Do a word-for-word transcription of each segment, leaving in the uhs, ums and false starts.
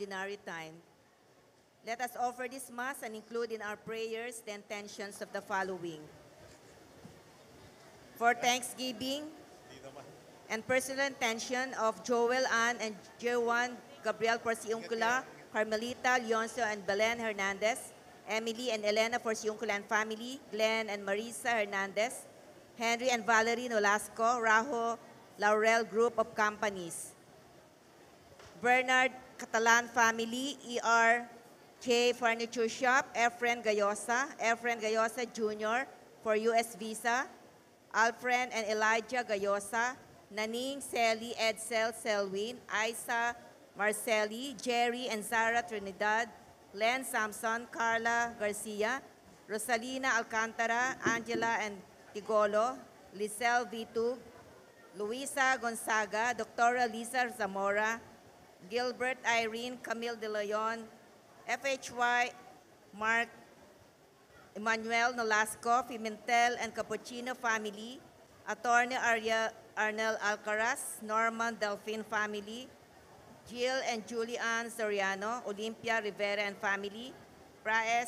ordinary time. Let us offer this Mass and include in our prayers the intentions of the following. For Thanksgiving and personal intention of Joel Ann and Joan Gabriel Porciuncula, Carmelita, Leoncio and Belen Hernandez, Emily and Elena Porciuncula and family, Glenn and Marisa Hernandez, Henry and Valerie Nolasco, Rajo Laurel Group of Companies, Bernard Catalan family, E R K Furniture Shop, Efren Gayosa, Efren Gayosa Junior for U S Visa, Alfred and Elijah Gayosa, Naning Selly Edsel Selwyn, Isa Marcelli, Jerry and Zara Trinidad, Len Samson, Carla Garcia, Rosalina Alcantara, Angela and Tigolo, Lisel Vitug, Luisa Gonzaga, Doctora Lisa Zamora, Gilbert Irene Camille De Leon, F H Y Mark Emmanuel Nolasco, Pimentel and Cappuccino family, Attorney Arya, Arnel Alcaraz, Norman Delphine family, Jill and Julian Soriano, Olympia Rivera and family, Praes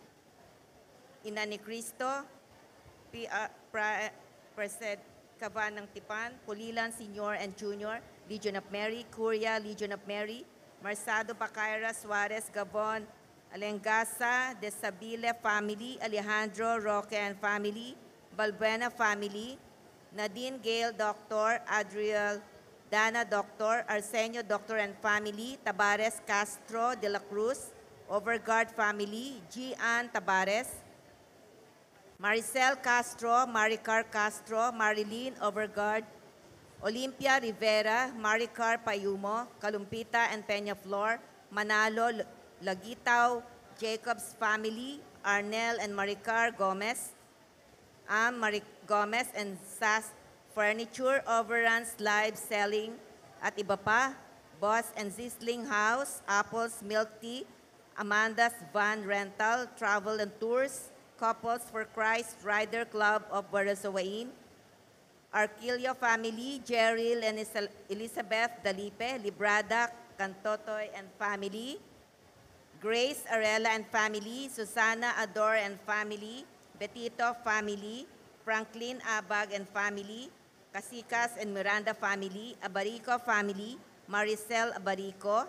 Inani Cristo, P R, pra, Presed Caban ng Tipan, Pulilan Senior and Junior, Legion of Mary, Curia, Legion of Mary, Marsado Bacaira, Suarez, Gabon, Alengasa, De Sabile family, Alejandro Roque and family, Balbuena family, Nadine Gale Doctor, Adriel Dana Doctor, Arsenio Doctor and family, Tabares Castro de la Cruz, Overguard family, G. Ann Tabares, Maricel Castro, Maricar Castro, Marilyn Overguard, Olympia Rivera, Maricar Payumo, Kalumpita and Peñaflor, Manalo Lagitaw, Jacob's family, Arnel and Maricar Gomez, Am Maric Gomez and Sas Furniture, Overruns Live Selling at iba pa, Boss and Zisling House, Apples Milk Tea, Amanda's Van Rental, Travel and Tours, Couples for Christ, Rider Club of Barazawain, Arquilio family, Jeril and Elizabeth Dalipe, Librada Cantotoy and family, Grace Arella and family, Susana Ador and family, Betito family, Franklin Abag and family, Casicas and Miranda family, Abarico family, Maricel Abarico,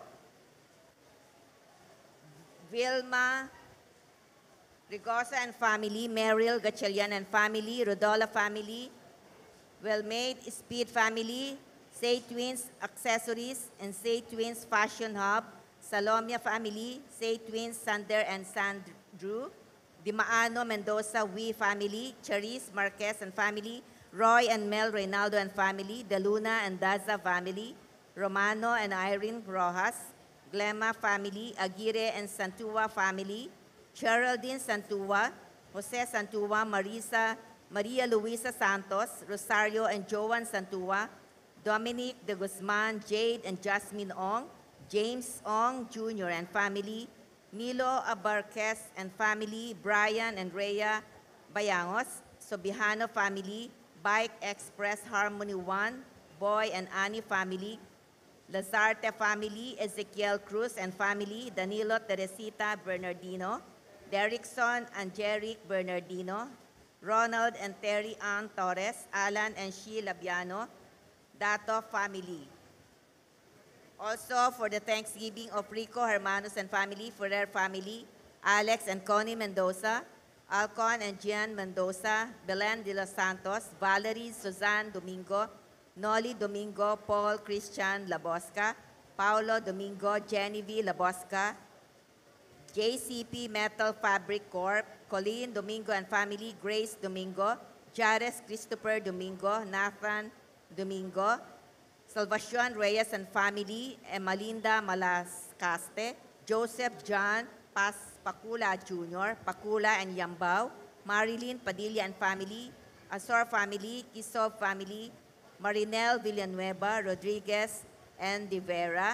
Vilma Rigosa and family, Meryl Gatchalian and family, Rodola family, Wellmade Speed family, Say Twins Accessories and Say Twins Fashion Hub, Salomia family, Say Twins Sander and Sandrew, Dimaano Mendoza We family, Charis Marquez and family, Roy and Mel Reynaldo and family, De Luna and Daza family, Romano and Irene Rojas, Glema family, Aguirre and Santua family, Geraldine Santua, Jose Santua, Marisa, Maria Luisa Santos, Rosario and Joan Santua, Dominic de Guzman, Jade and Jasmine Ong, James Ong Junior and family, Milo Abarquez and family, Brian and Rhea Bayangos, Sobihano family, Bike Express Harmony one, Boy and Annie family, Lazarte family, Ezekiel Cruz and family, Danilo Teresita Bernardino, Derrickson and Jeric Bernardino, Ronald and Terry Ann Torres, Alan and She Labiano, Dato family. Also for the Thanksgiving of Rico Hermanos and family, Ferrer family, Alex and Connie Mendoza, Alcon and Gian Mendoza, Belen de los Santos, Valerie Suzanne Domingo, Noli Domingo, Paul Christian Labosca, Paulo Domingo, Genevieve Labosca, J C P Metal Fabric Corp, Colleen Domingo and family, Grace Domingo, Jares Christopher Domingo, Nathan Domingo, Salvacion Reyes and family, Emalinda Malascaste, Joseph John Paz Pacula Junior, Pacula and Yambao, Marilyn Padilla and family, Azor family, Kisov family, Marinel Villanueva, Rodriguez and De Vera.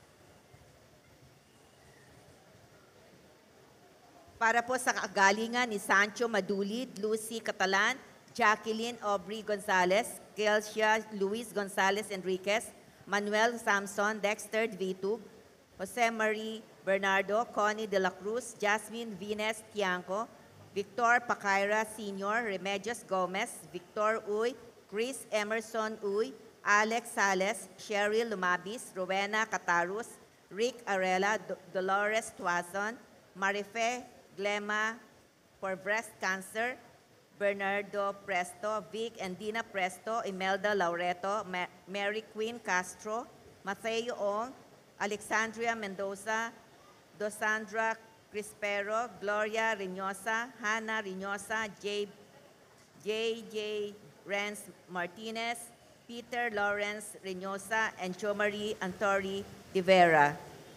Para po sa kagalingan ni Sancho Madulid, Lucy Catalan, Jacqueline Aubrey Gonzalez, Kelsia Luis Gonzalez Enriquez, Manuel Samson, Dexter Vitug, Jose Marie Bernardo, Connie de la Cruz, Jasmine Vines Tiangco, Victor Pacaira Senior, Remedios Gomez, Victor Uy, Chris Emerson Uy, Alex Sales, Cheryl Lumabis, Rowena Catarus, Rick Arela, D- Dolores Tuazon, Marife Glema for breast cancer, Bernardo Presto, Vic and Dina Presto, Imelda Laureto, Ma- Mary Queen Castro, Mateo Ong, Alexandria Mendoza, Dosandra Crispero, Gloria Reynosa, Hannah Reynosa, J. J. J. Renz Martinez, Peter Lawrence Reynosa, and Jo Marie Antori de Vera.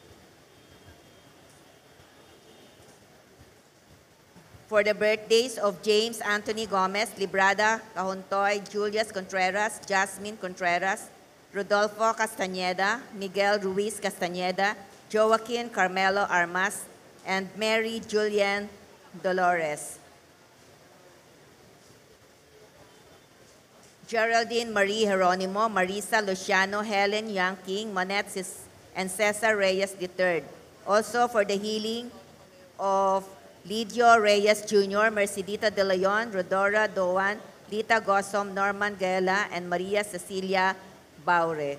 For the birthdays of James Anthony Gomez, Librada Cahontoy, Julius Contreras, Jasmine Contreras, Rodolfo Castañeda, Miguel Ruiz Castañeda, Joaquin Carmelo Armas, and Mary Julian Dolores. Geraldine Marie Jeronimo, Marisa Luciano, Helen Yang King, Monette Cis- and Cesar Reyes the third. Also for the healing of Lidio Reyes Junior, Mercedita De Leon, Rodora Doan, Lita Gossom, Norman Gela, and Maria Cecilia Baure.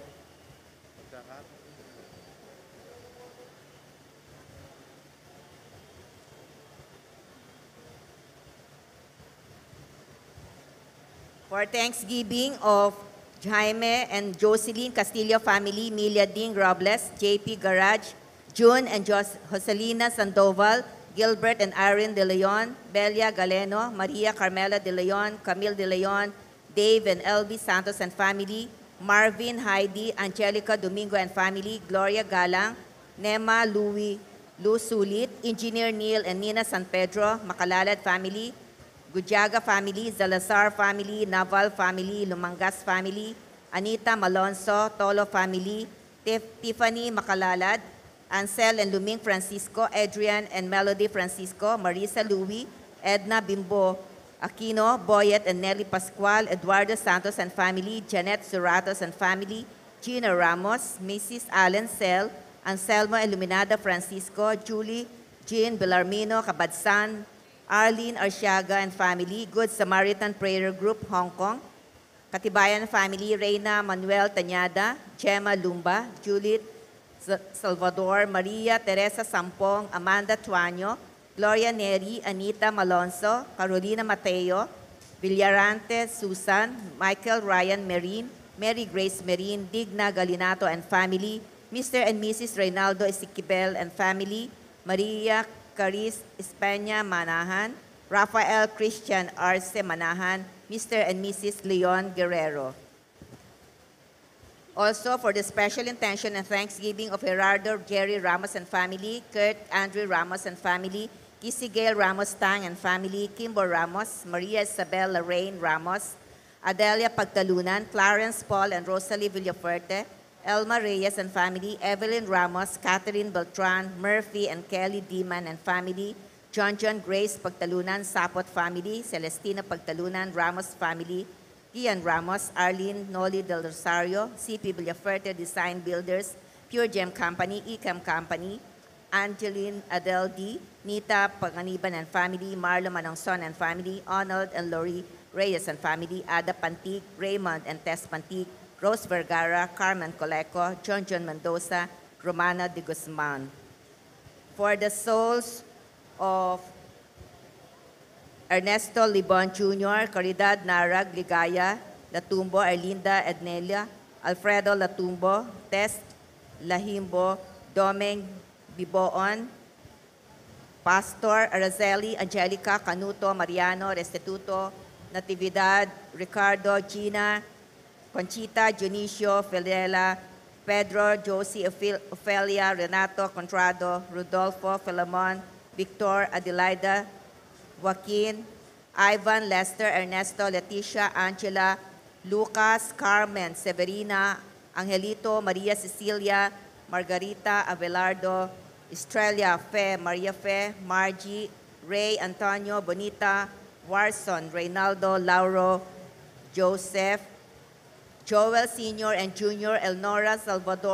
For Thanksgiving of Jaime and Jocelyn Castillo family, Milia Ding Robles, J P Garage, June and Jos- Joselina Sandoval, Gilbert and Irene De Leon, Belia Galeno, Maria Carmela De Leon, Camille De Leon, Dave and Elby Santos and family, Marvin, Heidi, Angelica Domingo and family, Gloria Galang, Nema Louie, Lou Sulit, Engineer Neil and Nina San Pedro, Makalalad family, Gujaga family, Zalazar family, Naval family, Lumangas family, Anita Malonzo, Tolo family, Tif- Tiffany Makalalad, Ansel and Luming Francisco, Adrian and Melody Francisco, Marisa Louie, Edna Bimbo Aquino, Boyet and Nelly Pascual, Eduardo Santos and family, Janet Suratos and family, Gina Ramos, Missus Allen Sel, Anselmo Iluminada Francisco, Julie Jean Bellarmino Kabadsan, Arlene Arsiaga and family, Good Samaritan Prayer Group, Hong Kong, Katibayan family, Reina Manuel Tañada, Gemma Lumba, Judith S- Salvador, Maria Teresa Sampong, Amanda Tuaño, Gloria Neri, Anita Malonzo, Carolina Mateo, Villarante Susan, Michael Ryan Marine, Mary Grace Marine, Digna Galinato and family, Mister and Missus Reynaldo Ezequiel and family, Maria Caris España Manahan, Rafael Christian Arce Manahan, Mister and Missus Leon Guerrero. Also for the special intention and thanksgiving of Gerardo Jerry Ramos and family, Kurt Andrew Ramos and family, Kissy Gail Ramos Tang and family, Kimbo Ramos, Maria Isabel Lorraine Ramos, Adelia Pagtalunan, Clarence Paul and Rosalie Villaferte, Elma Reyes and family, Evelyn Ramos, Catherine Beltran, Murphy and Kelly Diman and family, John John Grace Pagtalunan, Sapot family, Celestina Pagtalunan, Ramos family, Ian Ramos, Arlene Noli del Rosario, C P Villaferte Design Builders, Pure Gem Company, Ecam Company, Angeline Adel D, Nita Panganiban and family, Marlo Manongson and family, Arnold and Lori Reyes and family, Ada Pantic, Raymond and Tess Pantic, Rose Vergara, Carmen Coleco, John John Mendoza, Romana de Guzman. For the souls of Ernesto Libon Junior, Caridad Narag Ligaya, Latumbo, Erlinda Ednelia, Alfredo Latumbo, Tess Lahimbo, Domeng Biboon, Pastor Araceli Angelica Canuto Mariano Restituto, Natividad Ricardo Gina, Conchita Junicio Fidela, Pedro Josie Ophel- Ofelia Renato Contrado, Rodolfo Filemon, Victor Adelaida, Joaquin, Ivan Lester Ernesto Leticia Angela, Lucas Carmen Severina, Angelito Maria Cecilia, Margarita Abelardo, Estrella Fe, Maria Fe, Margie, Ray Antonio Bonita, Warson, Reynaldo Lauro, Joseph, Joel Senior and Junior, Elnora Salvador,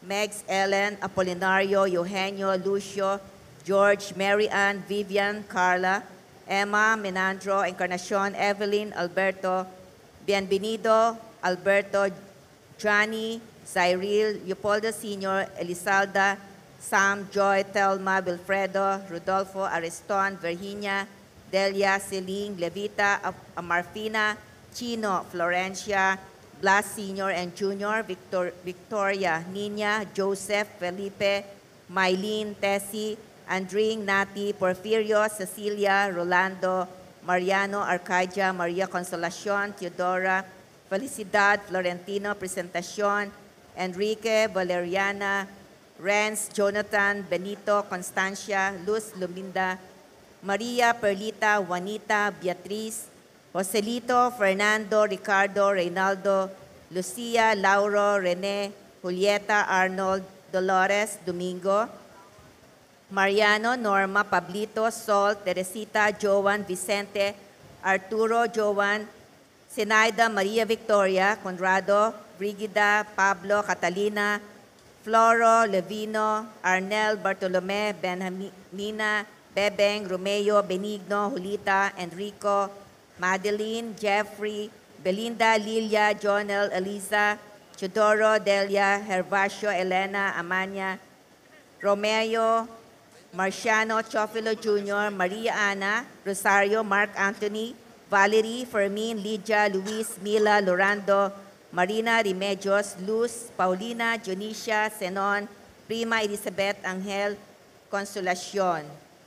Megs Ellen, Apolinario, Eugenio, Lucio, George, Mary Ann, Vivian, Carla, Emma, Menandro, Encarnacion, Evelyn, Alberto, Bienvenido, Alberto, Johnny, Cyril, Leopoldo Senior, Elizalda, Sam, Joy, Telma, Wilfredo, Rodolfo, Ariston, Virginia, Delia, Celine, Levita, Amarfina, Chino, Florencia, Blas Senior and Junior, Victor, Victoria, Nina, Joseph, Felipe, Mylene, Tessie, Andring, Nati, Porfirio, Cecilia, Rolando, Mariano, Arcadia, Maria Consolacion, Teodora, Felicidad, Florentino, Presentacion, Enrique, Valeriana, Renz, Jonathan, Benito, Constancia, Luz, Luminda, Maria, Perlita, Juanita, Beatriz, Joselito, Fernando, Ricardo, Reynaldo, Lucia, Lauro, Rene, Julieta, Arnold, Dolores, Domingo, Mariano, Norma, Pablito, Sol, Teresita, Joan, Vicente, Arturo, Joan, Zenaida, Maria Victoria, Conrado, Brigida, Pablo, Catalina, Floro, Levino, Arnel, Bartolome, Benjamina, Bebeng, Romeo, Benigno, Julita, Enrico, Madeline, Jeffrey, Belinda, Lilia, Jonel, Eliza, Chodoro, Delia, Hervacio, Elena, Amanya, Romeo, Marciano, Chofilo Junior, Maria Ana, Rosario, Mark Anthony, Valerie, Fermin, Lydia, Luis, Mila, Lorando, Marina, Remedios, Luz, Paulina, Junicia, Zenon, Prima, Elizabeth, Angel, Consolacion,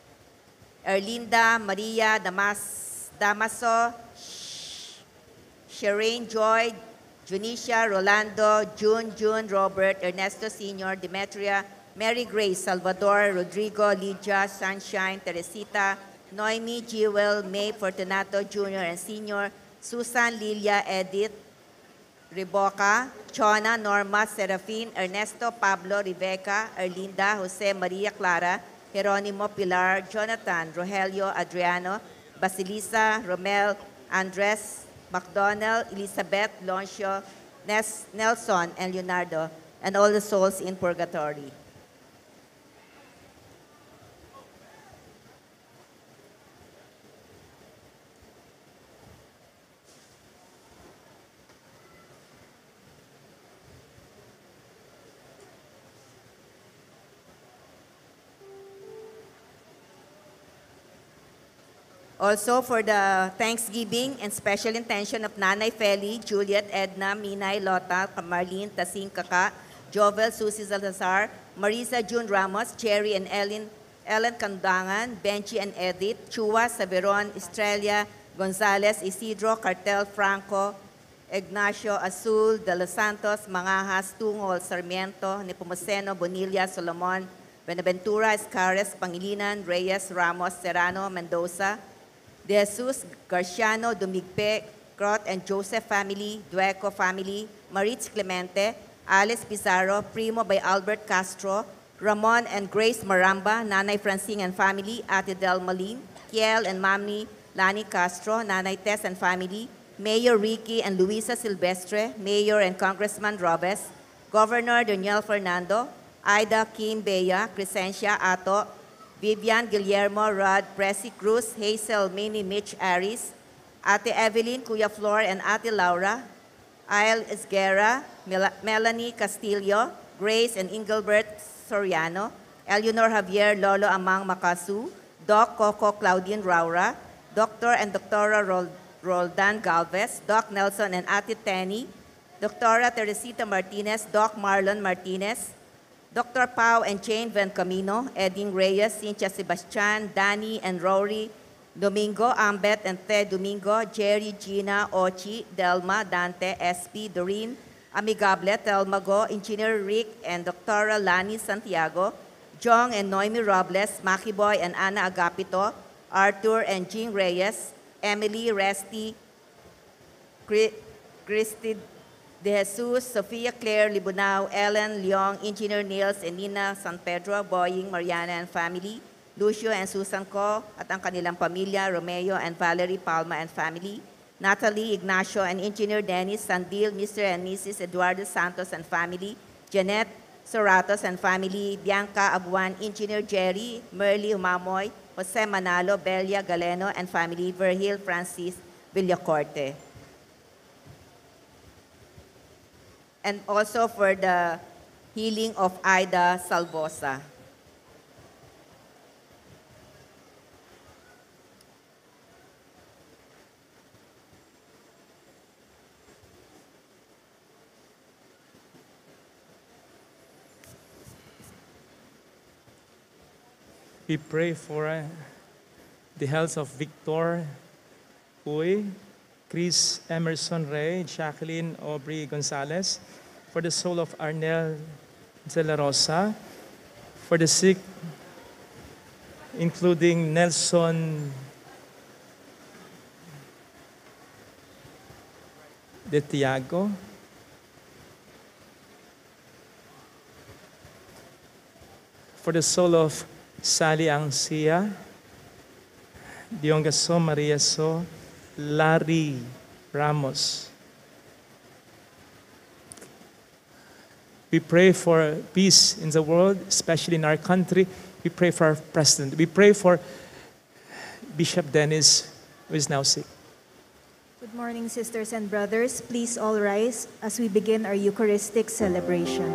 Erlinda, Maria, Damas, Damaso, Shireen, Joy, Junicia, Rolando, June, June, Robert, Ernesto Senior, Demetria, Mary Grace, Salvador, Rodrigo, Lydia, Sunshine, Teresita, Noemi, Jewel, May, Fortunato Junior and Senior, Susan, Lilia, Edith, Reboca, Chona, Norma, Serafin, Ernesto, Pablo, Rebecca, Erlinda, Jose, Maria Clara, Jeronimo, Pilar, Jonathan, Rogelio, Adriano, Basilisa, Romel, Andres, McDonald, Elizabeth, Loncio, Nes, Nelson, and Leonardo, and all the souls in purgatory. Also for the Thanksgiving and special intention of Nanay Feli, Juliet, Edna, Minay, Lota, Marlene, Tasing, Kaka, Jovel, Susie Salazar, Marisa, June Ramos, Cherry and Ellen, Ellen Kandangan, Benchi and Edith, Chua, Saveron, Estrella, Gonzalez, Isidro, Cartel, Franco, Ignacio, Azul, De Los Santos, Mangahas, Tungol, Sarmiento, Nepomuceno, Bonilla, Solomon, Benaventura, Escares, Pangilinan, Reyes, Ramos, Serrano, Mendoza, De Jesus, Garciano, Dumigpe, Crot and Joseph family, Dueco family, Maritz Clemente, Alice Pizarro, Primo by Albert Castro, Ramon and Grace Maramba, Nanay Francine and family, Ate Del Malin, Kiel and Mami Lani Castro, Nanay Tess and family, Mayor Ricky and Luisa Silvestre, Mayor and Congressman Robes, Governor Daniel Fernando, Ida Kim Bea, Crescencia Ato, Vivian Guillermo, Rod, Presi Cruz, Hazel, Minnie, Mitch, Aris, Ate Evelyn, Kuya Flor, and Ate Laura, Ael Esguerra, Mel Melanie Castillo, Grace and Engelbert Soriano, Eleanor Javier, Lolo Amang Makasu, Doc Coco Claudine Roura, Doctor and Doctora Rol Roldan Galvez, Doc Nelson and Ate Tenny, Doctora Teresita Martinez, Doc Marlon Martinez, Doctor Pau and Jane Van Camino, Eding Reyes, Cynthia Sebastian, Danny and Rory, Domingo, Ambet and Ted Domingo, Jerry, Gina, Ochi, Delma, Dante, S P, Doreen, Amigable, Telmago, Engineer Rick and Doctora Lani Santiago, Jong and Noemi Robles, Makiboy and Ana Agapito, Arthur and Jean Reyes, Emily, Resty, Christy De Jesus, Sofia Claire Libunao, Ellen Leong, Engineer Niels and Nina San Pedro, Boying, Mariana and family, Lucio and Susan Ko at ang kanilang pamilya, Romeo and Valerie Palma and family, Natalie, Ignacio and Engineer Dennis Sandil, Mister and Missus Eduardo Santos and family, Janet, Soratos and family, Bianca Abuan, Engineer Jerry, Merly Umamoy, Jose Manalo, Belia Galeno, and family, Virgil Francis Villacorte. And also for the healing of Ida Salvosa. We pray for uh, the health of Victor Uy, Chris Emerson Ray, Jacqueline Aubrey Gonzalez, for the soul of Arnel De La Rosa, for the sick, including Nelson De Tiago, for the soul of Sally Angcia, Diongaso Maria So, Larry Ramos. We pray for peace in the world, especially in our country. We pray for our president. We pray for Bishop Dennis, who is now sick. Good morning, sisters and brothers. Please all rise as we begin our Eucharistic celebration.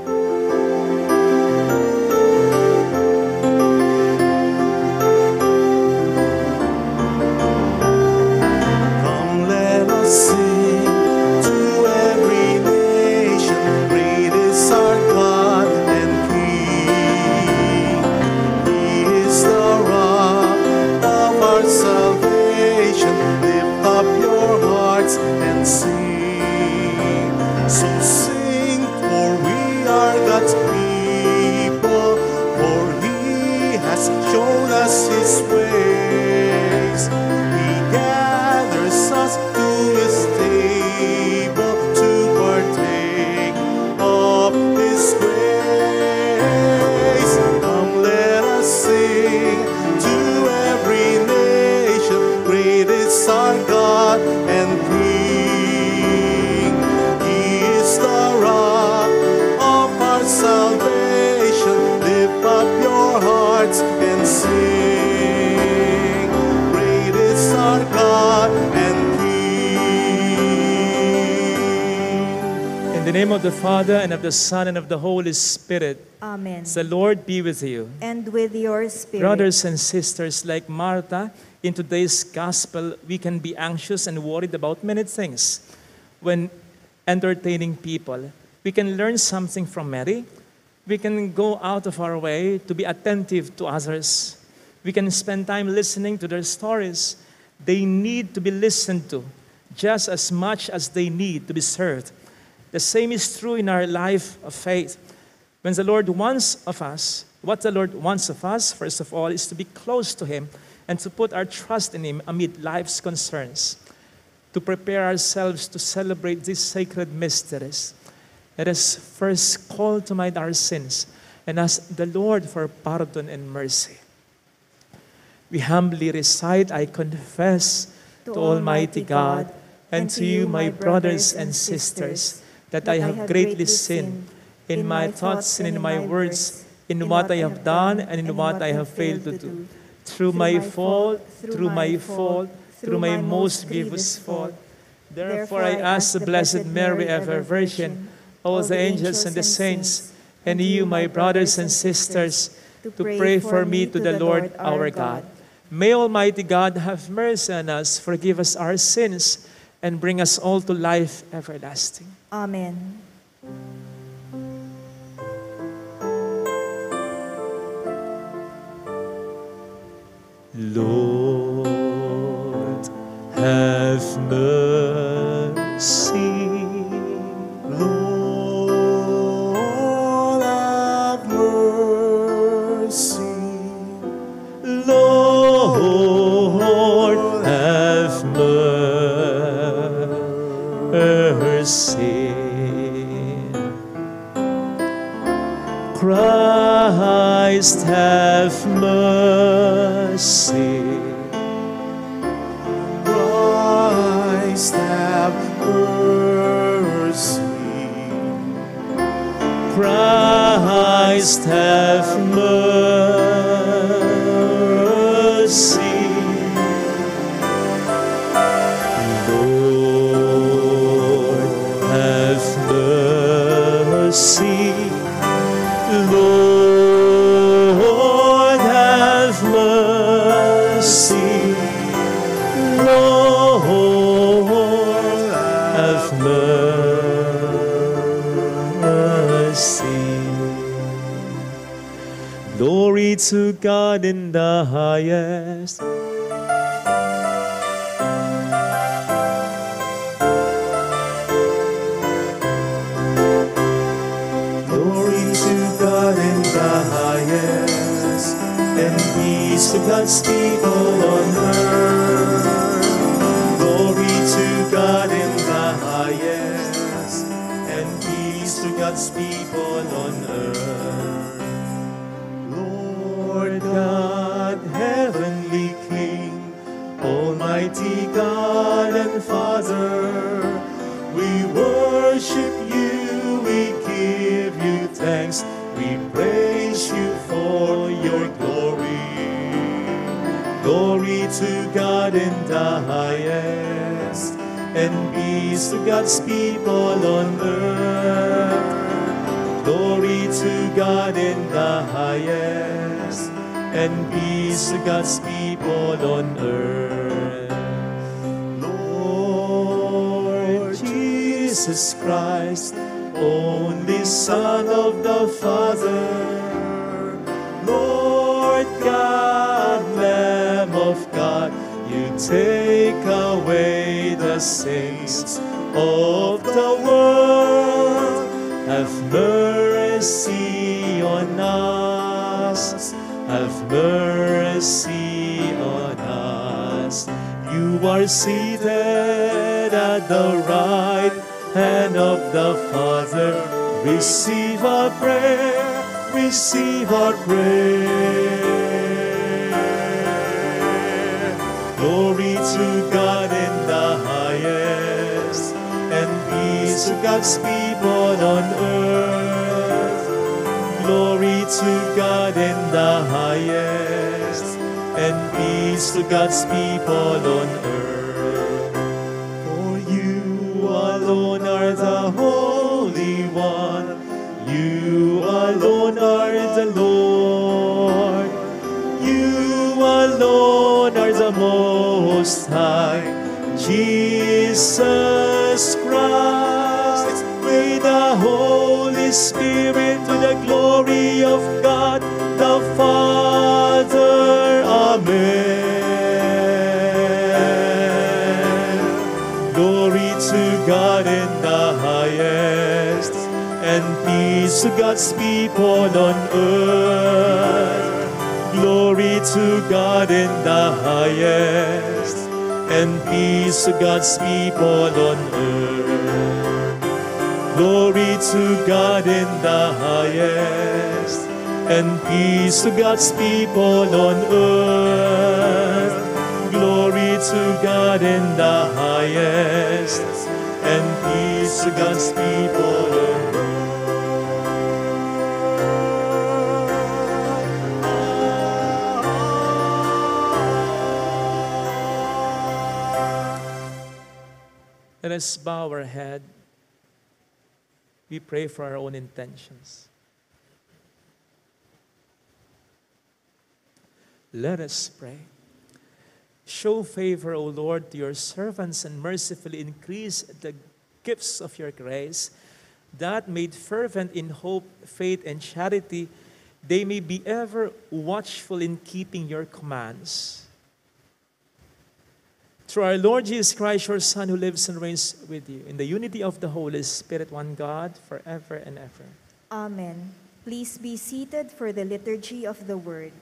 In the name of the Father, and of the Son, and of the Holy Spirit. Amen. The Lord be with you. And with your spirit. Brothers and sisters, like Martha, in today's gospel, we can be anxious and worried about many things. When entertaining people, we can learn something from Mary. We can go out of our way to be attentive to others. We can spend time listening to their stories. They need to be listened to just as much as they need to be served. The same is true in our life of faith. When the Lord wants of us, what the Lord wants of us, first of all, is to be close to Him and to put our trust in Him amid life's concerns, to prepare ourselves to celebrate these sacred mysteries. Let us first call to mind our sins and ask the Lord for pardon and mercy. We humbly recite, I confess to, to Almighty God and to you, my brothers and sisters, that I have greatly sinned in my thoughts and in my words, in what I have done and in what I have failed to do. Through my fault, through my fault, through my most grievous fault. Therefore I ask the Blessed Mary, ever Virgin, all the angels and the saints, and you, my brothers and sisters, to pray for me to the Lord our God. May Almighty God have mercy on us, forgive us our sins, and bring us all to life everlasting. Amen. Lord, have mercy. Lord, have mercy. Lord, have mercy. Christ, have mercy. Christ, have mercy. Christ, Christ, have mercy. Lord, have mercy. Lord, have mercy. Lord, have mercy. Glory to God in the highest. Glory to God in the highest, and peace to God's people on earth. Glory to God in the highest, and peace to God's people on earth. Lord God, heavenly King, Almighty God and Father, we worship you, we give you thanks, we praise you for your glory. Glory to God in the highest, and peace to God's people on earth. Glory to God in the highest, and peace to God's people on earth. Lord Jesus Christ, only Son of the Father, Lord God, Lamb of God, you take away the sins of the world. Have mercy on us, have mercy on us. You are seated at the right hand of the Father. Receive our prayer, receive our prayer. Glory to God in the highest, and peace to God's people on earth. Glory to God in the highest, and peace to God's people on earth. For you alone are the Holy One, you alone are the Lord, you alone are the Most High, Jesus Christ. May the Holy Spirit, to the glory of God the Father, amen. Glory to God in the highest, and peace to God's people on earth. Glory to God in the highest, and peace to God's people on earth. Glory to God in the highest, and peace to God's people on earth. Glory to God in the highest, and peace to God's people on earth. Let us bow our head. We pray for our own intentions. Let us pray. Show favor, O Lord, to your servants, and mercifully increase the gifts of your grace, that made fervent in hope, faith, and charity, they may be ever watchful in keeping your commands. Through our Lord Jesus Christ, your Son, who lives and reigns with you, in the unity of the Holy Spirit, one God, forever and ever. Amen. Please be seated for the liturgy of the word.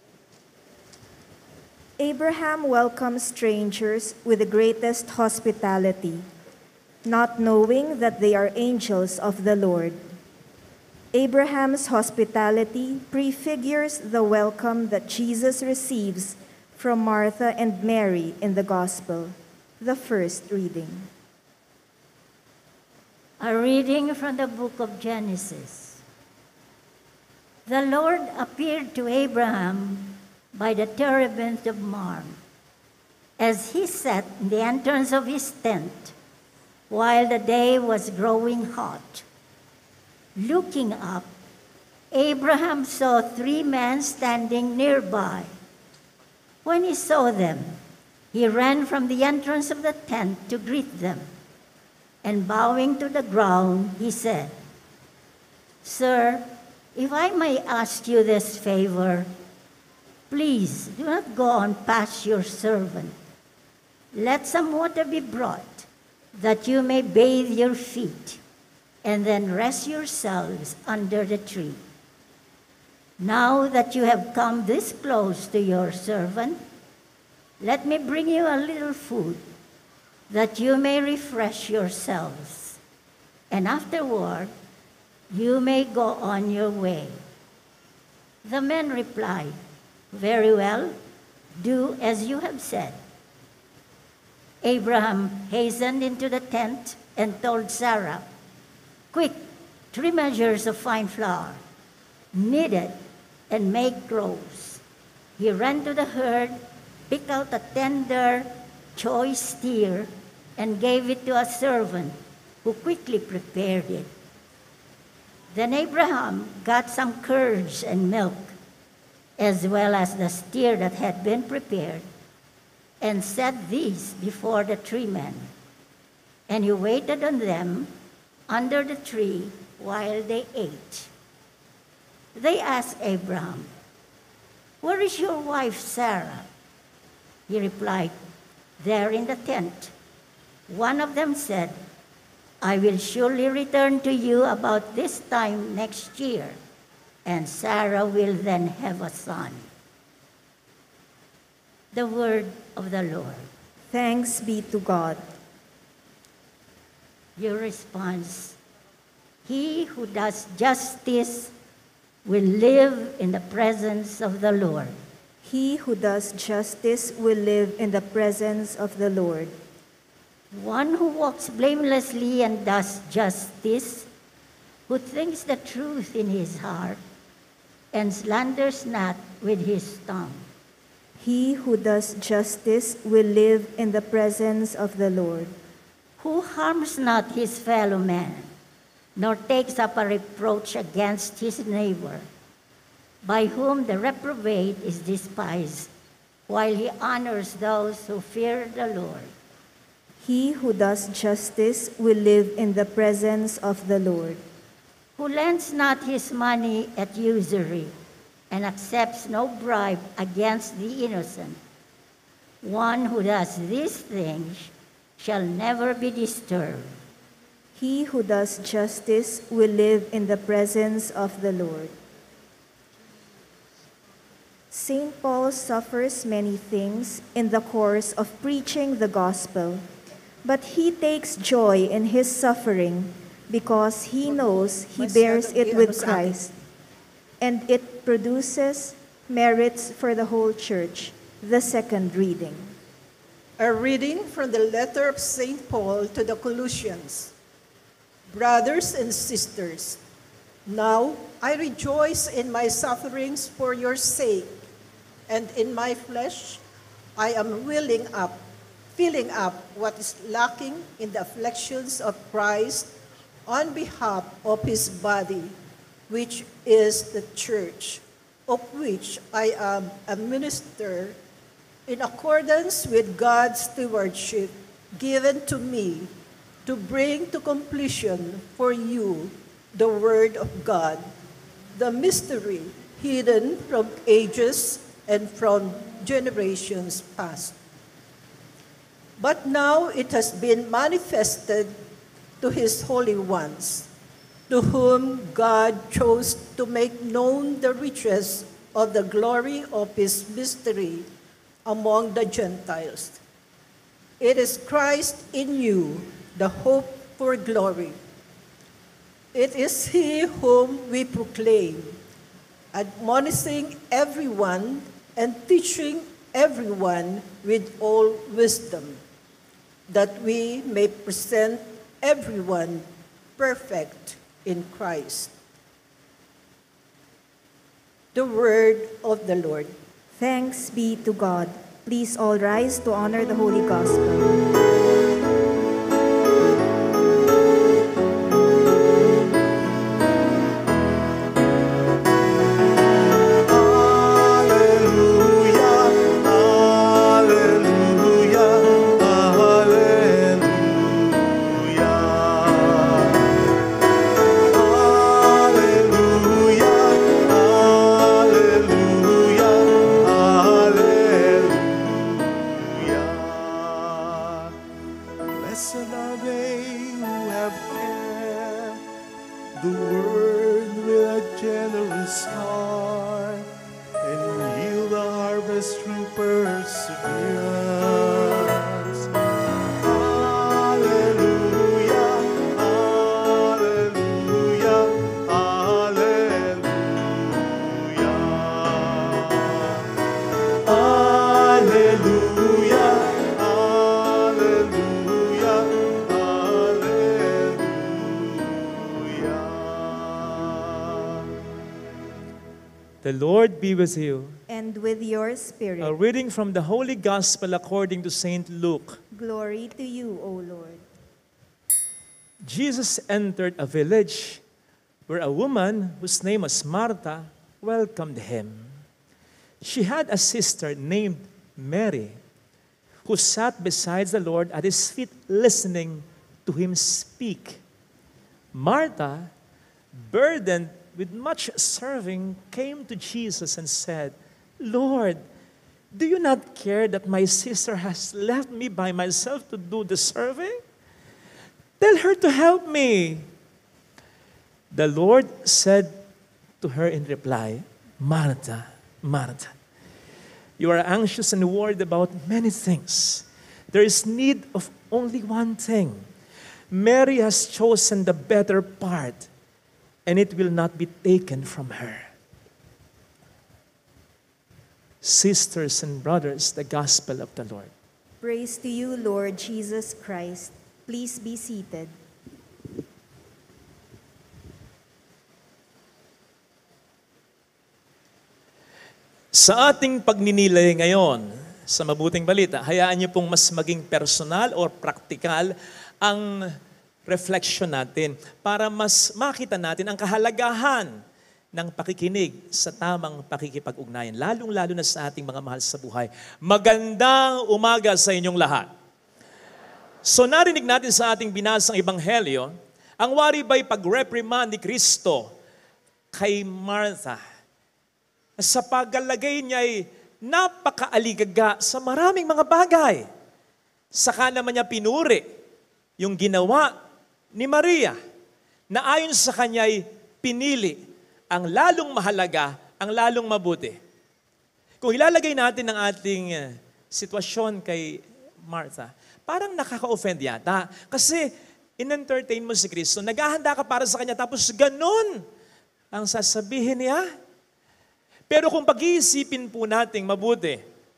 Abraham welcomes strangers with the greatest hospitality, not knowing that they are angels of the Lord. Abraham's hospitality prefigures the welcome that Jesus receives from Martha and Mary in the Gospel. The first reading. A reading from the book of Genesis. The Lord appeared to Abraham by the terebinth of Mamre, as he sat in the entrance of his tent, while the day was growing hot. Looking up, Abraham saw three men standing nearby. When he saw them, he ran from the entrance of the tent to greet them, and bowing to the ground, he said, "Sir, if I may ask you this favor, please do not go on past your servant. Let some water be brought, that you may bathe your feet, and then rest yourselves under the tree. Now that you have come this close to your servant, let me bring you a little food, that you may refresh yourselves, and afterward you may go on your way." The men replied, "Very well, do as you have said." Abraham hastened into the tent and told Sarah, "Quick, three measures of fine flour, knead it, and make cloves." He ran to the herd, picked out a tender, choice steer, and gave it to a servant, who quickly prepared it. Then Abraham got some curds and milk, as well as the steer that had been prepared, and set these before the three men. And he waited on them under the tree while they ate. They asked Abraham, "Where is your wife Sarah?" He replied, "There in the tent." One of them said, "I will surely return to you about this time next year, and Sarah will then have a son." The word of the Lord. Thanks be to God. Your response: "He who does justice will live in the presence of the Lord." He who does justice will live in the presence of the Lord. One who walks blamelessly and does justice, who thinks the truth in his heart, and slanders not with his tongue. He who does justice will live in the presence of the Lord. Who harms not his fellow man, nor takes up a reproach against his neighbor, by whom the reprobate is despised, while he honors those who fear the Lord. He who does justice will live in the presence of the Lord. Who lends not his money at usury, and accepts no bribe against the innocent. One who does these things shall never be disturbed. He who does justice will live in the presence of the Lord. Saint Paul suffers many things in the course of preaching the gospel, but he takes joy in his suffering because he knows he bears it with Christ, and it produces merits for the whole church. The second reading. A reading from the letter of Saint Paul to the Colossians. Brothers and sisters, now I rejoice in my sufferings for your sake, and in my flesh I am willing up, filling up what is lacking in the afflictions of Christ on behalf of his body, which is the church, of which I am a minister in accordance with God's stewardship given to me to bring to completion for you the word of God, the mystery hidden from ages and from generations past. But now it has been manifested to his holy ones, to whom God chose to make known the riches of the glory of his mystery among the Gentiles. It is Christ in you, the hope for glory. It is he whom we proclaim, admonishing everyone and teaching everyone with all wisdom, that we may present everyone perfect in Christ. The word of the Lord. Thanks be to God. Please all rise to honor the Holy Gospel. Blessed are they who have kept the word with a generous heart and yield the harvest through perseverance. Hallelujah, hallelujah, hallelujah. Hallelujah, hallelujah, hallelujah. The Lord be with you. And with your spirit. A reading from the Holy Gospel according to Saint Luke. Glory to you, O Lord. Jesus entered a village where a woman whose name was Martha welcomed him. She had a sister named Mary who sat beside the Lord at his feet listening to him speak. Martha, burdened with much serving, came to Jesus and said, Lord, do you not care that my sister has left me by myself to do the serving? Tell her to help me. The Lord said to her in reply, Martha, Martha, you are anxious and worried about many things. There is need of only one thing. Mary has chosen the better part, and it will not be taken from her. Sisters and brothers, the Gospel of the Lord. Praise to you, Lord Jesus Christ. Please be seated. Sa ating pagninilay ngayon sa mabuting balita, hayaan niyo pong mas maging personal or practical ang reflection natin para mas makita natin ang kahalagahan ng pakikinig sa tamang pakikipag-ugnayan, lalong-lalo na sa ating mga mahal sa buhay. Magandang umaga sa inyong lahat. So narinig natin sa ating binasang Ebanghelyo, ang waribay pag-reprimand ni Kristo kay Martha. Sa paglalagay niya ay napakaaligaga sa maraming mga bagay. Saka naman niya pinuri yung ginawa ni Maria na ayon sa kanya ay pinili ang lalong mahalaga, ang lalong mabuti. Kung ilalagay natin ang ating uh, sitwasyon kay Martha, parang nakaka-offend yata. Kasi in-entertain mo si Kristo, naghahanda ka para sa kanya, tapos ganun ang sasabihin niya. Pero kung pag-iisipin po natin mabuti,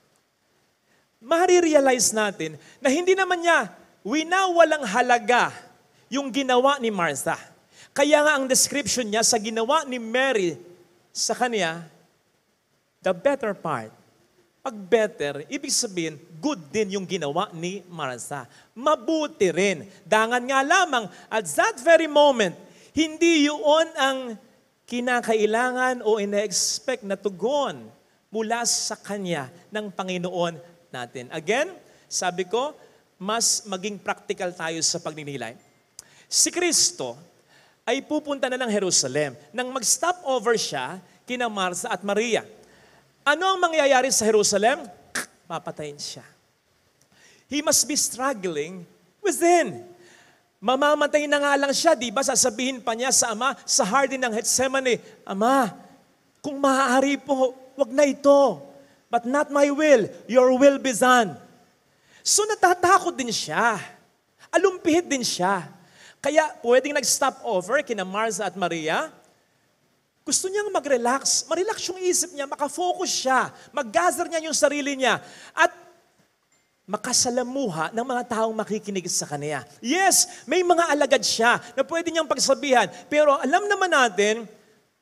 marirealize natin na hindi naman niya winawalang halaga yung ginawa ni Martha. Kaya nga ang description niya sa ginawa ni Mary sa kanya, the better part. Pag better, ibig sabihin, good din yung ginawa ni Martha. Mabuti rin. Dangan nga lamang, at that very moment, hindi yun ang kinakailangan o ina-expect na tugon mula sa Kanya ng Panginoon natin. Again, sabi ko, mas maging practical tayo sa pagninilay. Si Kristo ay pupunta na ng Jerusalem nang mag-stop over siya kina Martha at Maria. Ano ang mangyayari sa Jerusalem? Papatayin siya. He must be struggling within. Mamamatay na nga lang siya, di ba? Sasabihin pa niya sa Ama, sa Garden ng Gethsemane, Ama, kung maaari po, wag na ito. But not my will, your will be done. So natatakot din siya. Alumpihit din siya. Kaya pwedeng nag-stop over kina Martha at Maria. Gusto niyang mag-relax. Marelax yung isip niya, makafocus siya. Mag-gather niya yung sarili niya. At makasalamuha ng mga taong makikinig sa kanya. Yes, may mga alagad siya na pwede niyang pagsabihan. Pero alam naman natin,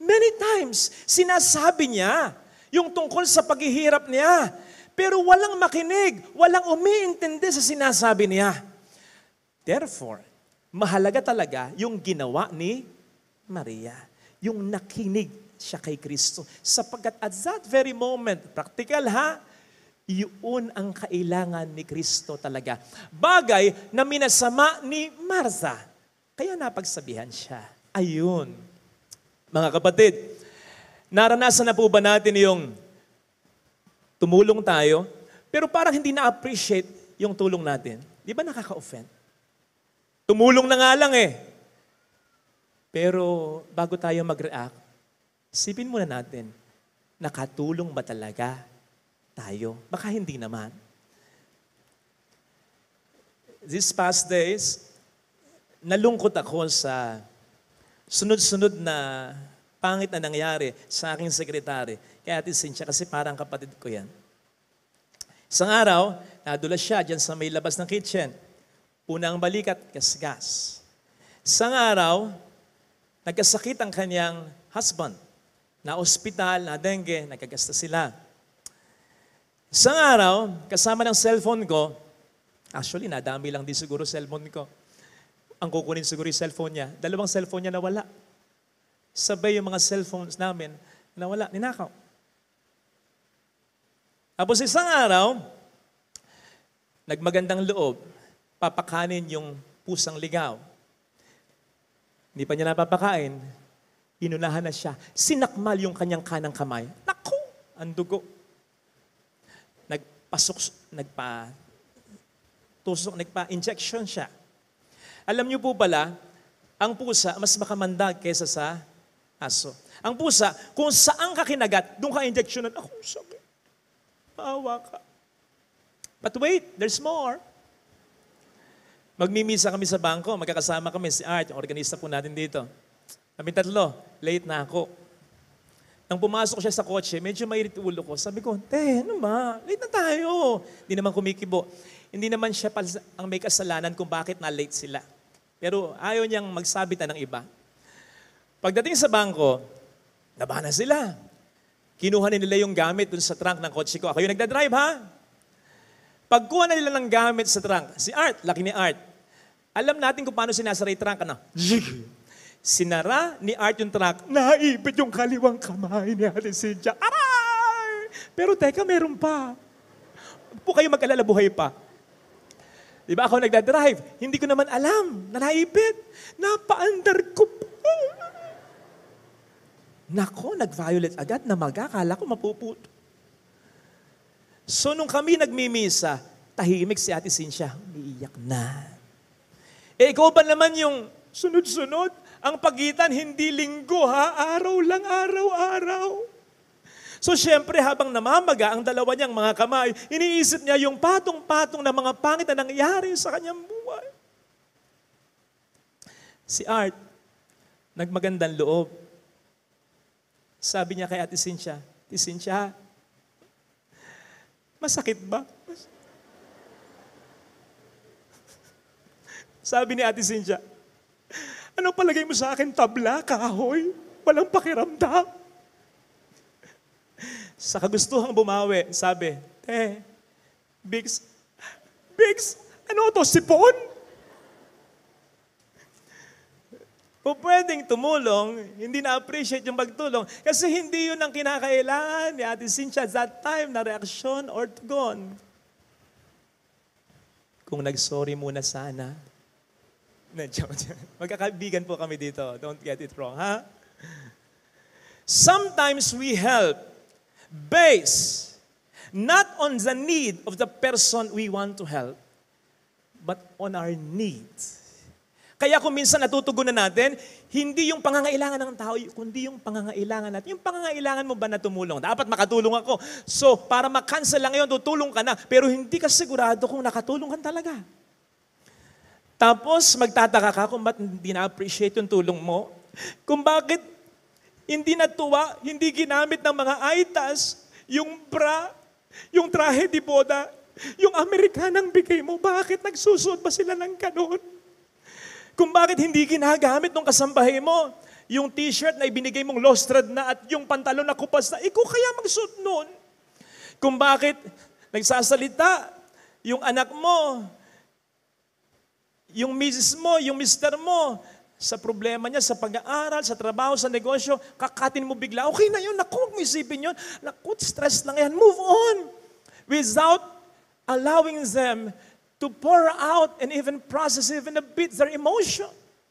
Many times, sinasabi niya yung tungkol sa paghihirap niya. Pero walang makinig, walang umiintindi sa sinasabi niya. Therefore, mahalaga talaga yung ginawa ni Maria. Yung nakinig siya kay Kristo. Sapagkat at that very moment, practical ha, yun ang kailangan ni Kristo talaga. Bagay na minasama ni Martha. Kaya napagsabihan siya. Ayun. Mga kapatid, naranasan na po ba natin yung tumulong tayo, pero parang hindi na-appreciate yung tulong natin? Di ba nakaka-offend? Tumulong na nga lang eh. Pero bago tayo mag-react, isipin muna natin, nakatulong ba talaga tayo? Baka hindi naman. These past days, nalungkot ako sa sunod-sunod na pangit na nangyari sa aking sekretary, kay Ate Cynthia, kasi parang kapatid ko yan. Isang araw, nadulas siya dyan sa may labas ng kitchen. Unang balikat, gas-gas. Isang araw, nagkasakit ang kanyang husband. Na ospital, na dengue, nagkagasta sila. Isang araw, kasama ng cellphone ko, actually, nadami lang din siguro cellphone ko. Ang kukunin siguro yung cellphone niya. Dalawang cellphone niya nawala. Sabay yung mga cellphones namin, nawala, ninakaw. Tapos isang araw, nagmagandang loob, papakanin yung pusang ligaw. Hindi pa niya napapakain, inunahan na siya. Sinakmal yung kanyang kanang kamay. Naku! Ang dugo. Nagpasok, nagpa, tusok, nagpa-injection siya. Alam niyo po pala, ang pusa mas makamandag kaysa sa aso. Ang pusa, kung saan ka kinagat, doon ka injectionan. Ako, sakit. Maawa ka. But wait, there's more. Magmimisa kami sa bangko, magkakasama kami, si Art, yung organista po natin dito. Kami tatlo, late na ako. Nang pumasok siya sa kotse, medyo mainit ulo ko. Sabi ko, te, ano ba? Late na tayo. Hindi naman kumikibo. Hindi naman siya ang may kasalanan kung bakit na-late sila. Pero ayaw niyang magsabita ng iba. Pagdating sa bangko, labanan sila. Kinuha nila yung gamit dun sa trunk ng kotse ko. Ako yung nagdadrive, ha? Pagkuha na nila ng gamit sa trunk, si Art, laki ni Art, alam natin kung paano sinasara yung trunk, ano? Sinara ni Art yung trunk, naipit yung kaliwang kamay ni Ate Cynthia. Aray! Pero teka, meron pa. Huwag po kayo mag-alala, buhay pa. Di ba ako nagdadrive? Hindi ko naman alam na naipit. Napaandar ko pa. Nako, nag-violet agad na magkakala ko mapuputo. So nung kami nagmimisa, tahimik si Ate Cynthia, umiiyak na. Eh ikaw ba naman yung sunod-sunod? Ang pagitan, hindi linggo ha, araw lang, araw-araw. So syempre habang namamaga ang dalawa niyang mga kamay, iniisip niya yung patong-patong na mga pangit na nangyari sa kanyang buhay. Si Art, nagmagandang loob. Sabi niya kay Ate Cynthia, Ate Cynthia, masakit ba? Sabi ni Ate Cynthia, ano palagay mo sa akin, tabla, kahoy, walang pakiramdam? Sa kagustuhang bumawi, sabi, eh, Biggs, Biggs, ano to, sipon? Kung pwedeng tumulong, hindi na-appreciate yung pagtulong kasi hindi yun ang kinakailangan ni Ate Cynthia at that time na reaksyon or tugon. Kung nag-sorry muna sana. Magkakaibigan po kami dito. Don't get it wrong, ha? Sometimes we help based not on the need of the person we want to help, but on our needs. Kaya kung minsan natutugunan natin, hindi yung pangangailangan ng tao, kundi yung pangangailangan natin. Yung pangangailangan mo ba na tumulong? Dapat makatulong ako. So, para makancel lang yun, tutulong ka na. Pero hindi ka sigurado kung nakatulong ka talaga. Tapos, magtataka ka kung ba't hindi na-appreciate yung tulong mo. Kung bakit hindi natuwa, hindi ginamit ng mga aitas, yung bra, yung trahe di boda, yung Amerikanang bigay mo, bakit nagsusuot ba sila ng ganon? Kung bakit hindi ginagamit ng kasambahay mo, Yung t-shirt na ibinigay mong lost thread na at yung pantalon na kupas na, ikaw kaya magsuot nun. Kung bakit nagsasalita yung anak mo, yung misis mo, yung mister mo, sa problema niya, sa pag-aaral, sa trabaho, sa negosyo, kakatin mo bigla, okay na yun, naku, huwag mo isipin yun, naku, stress lang yan, move on. Without allowing them to pour out and even process even a bit their emotion.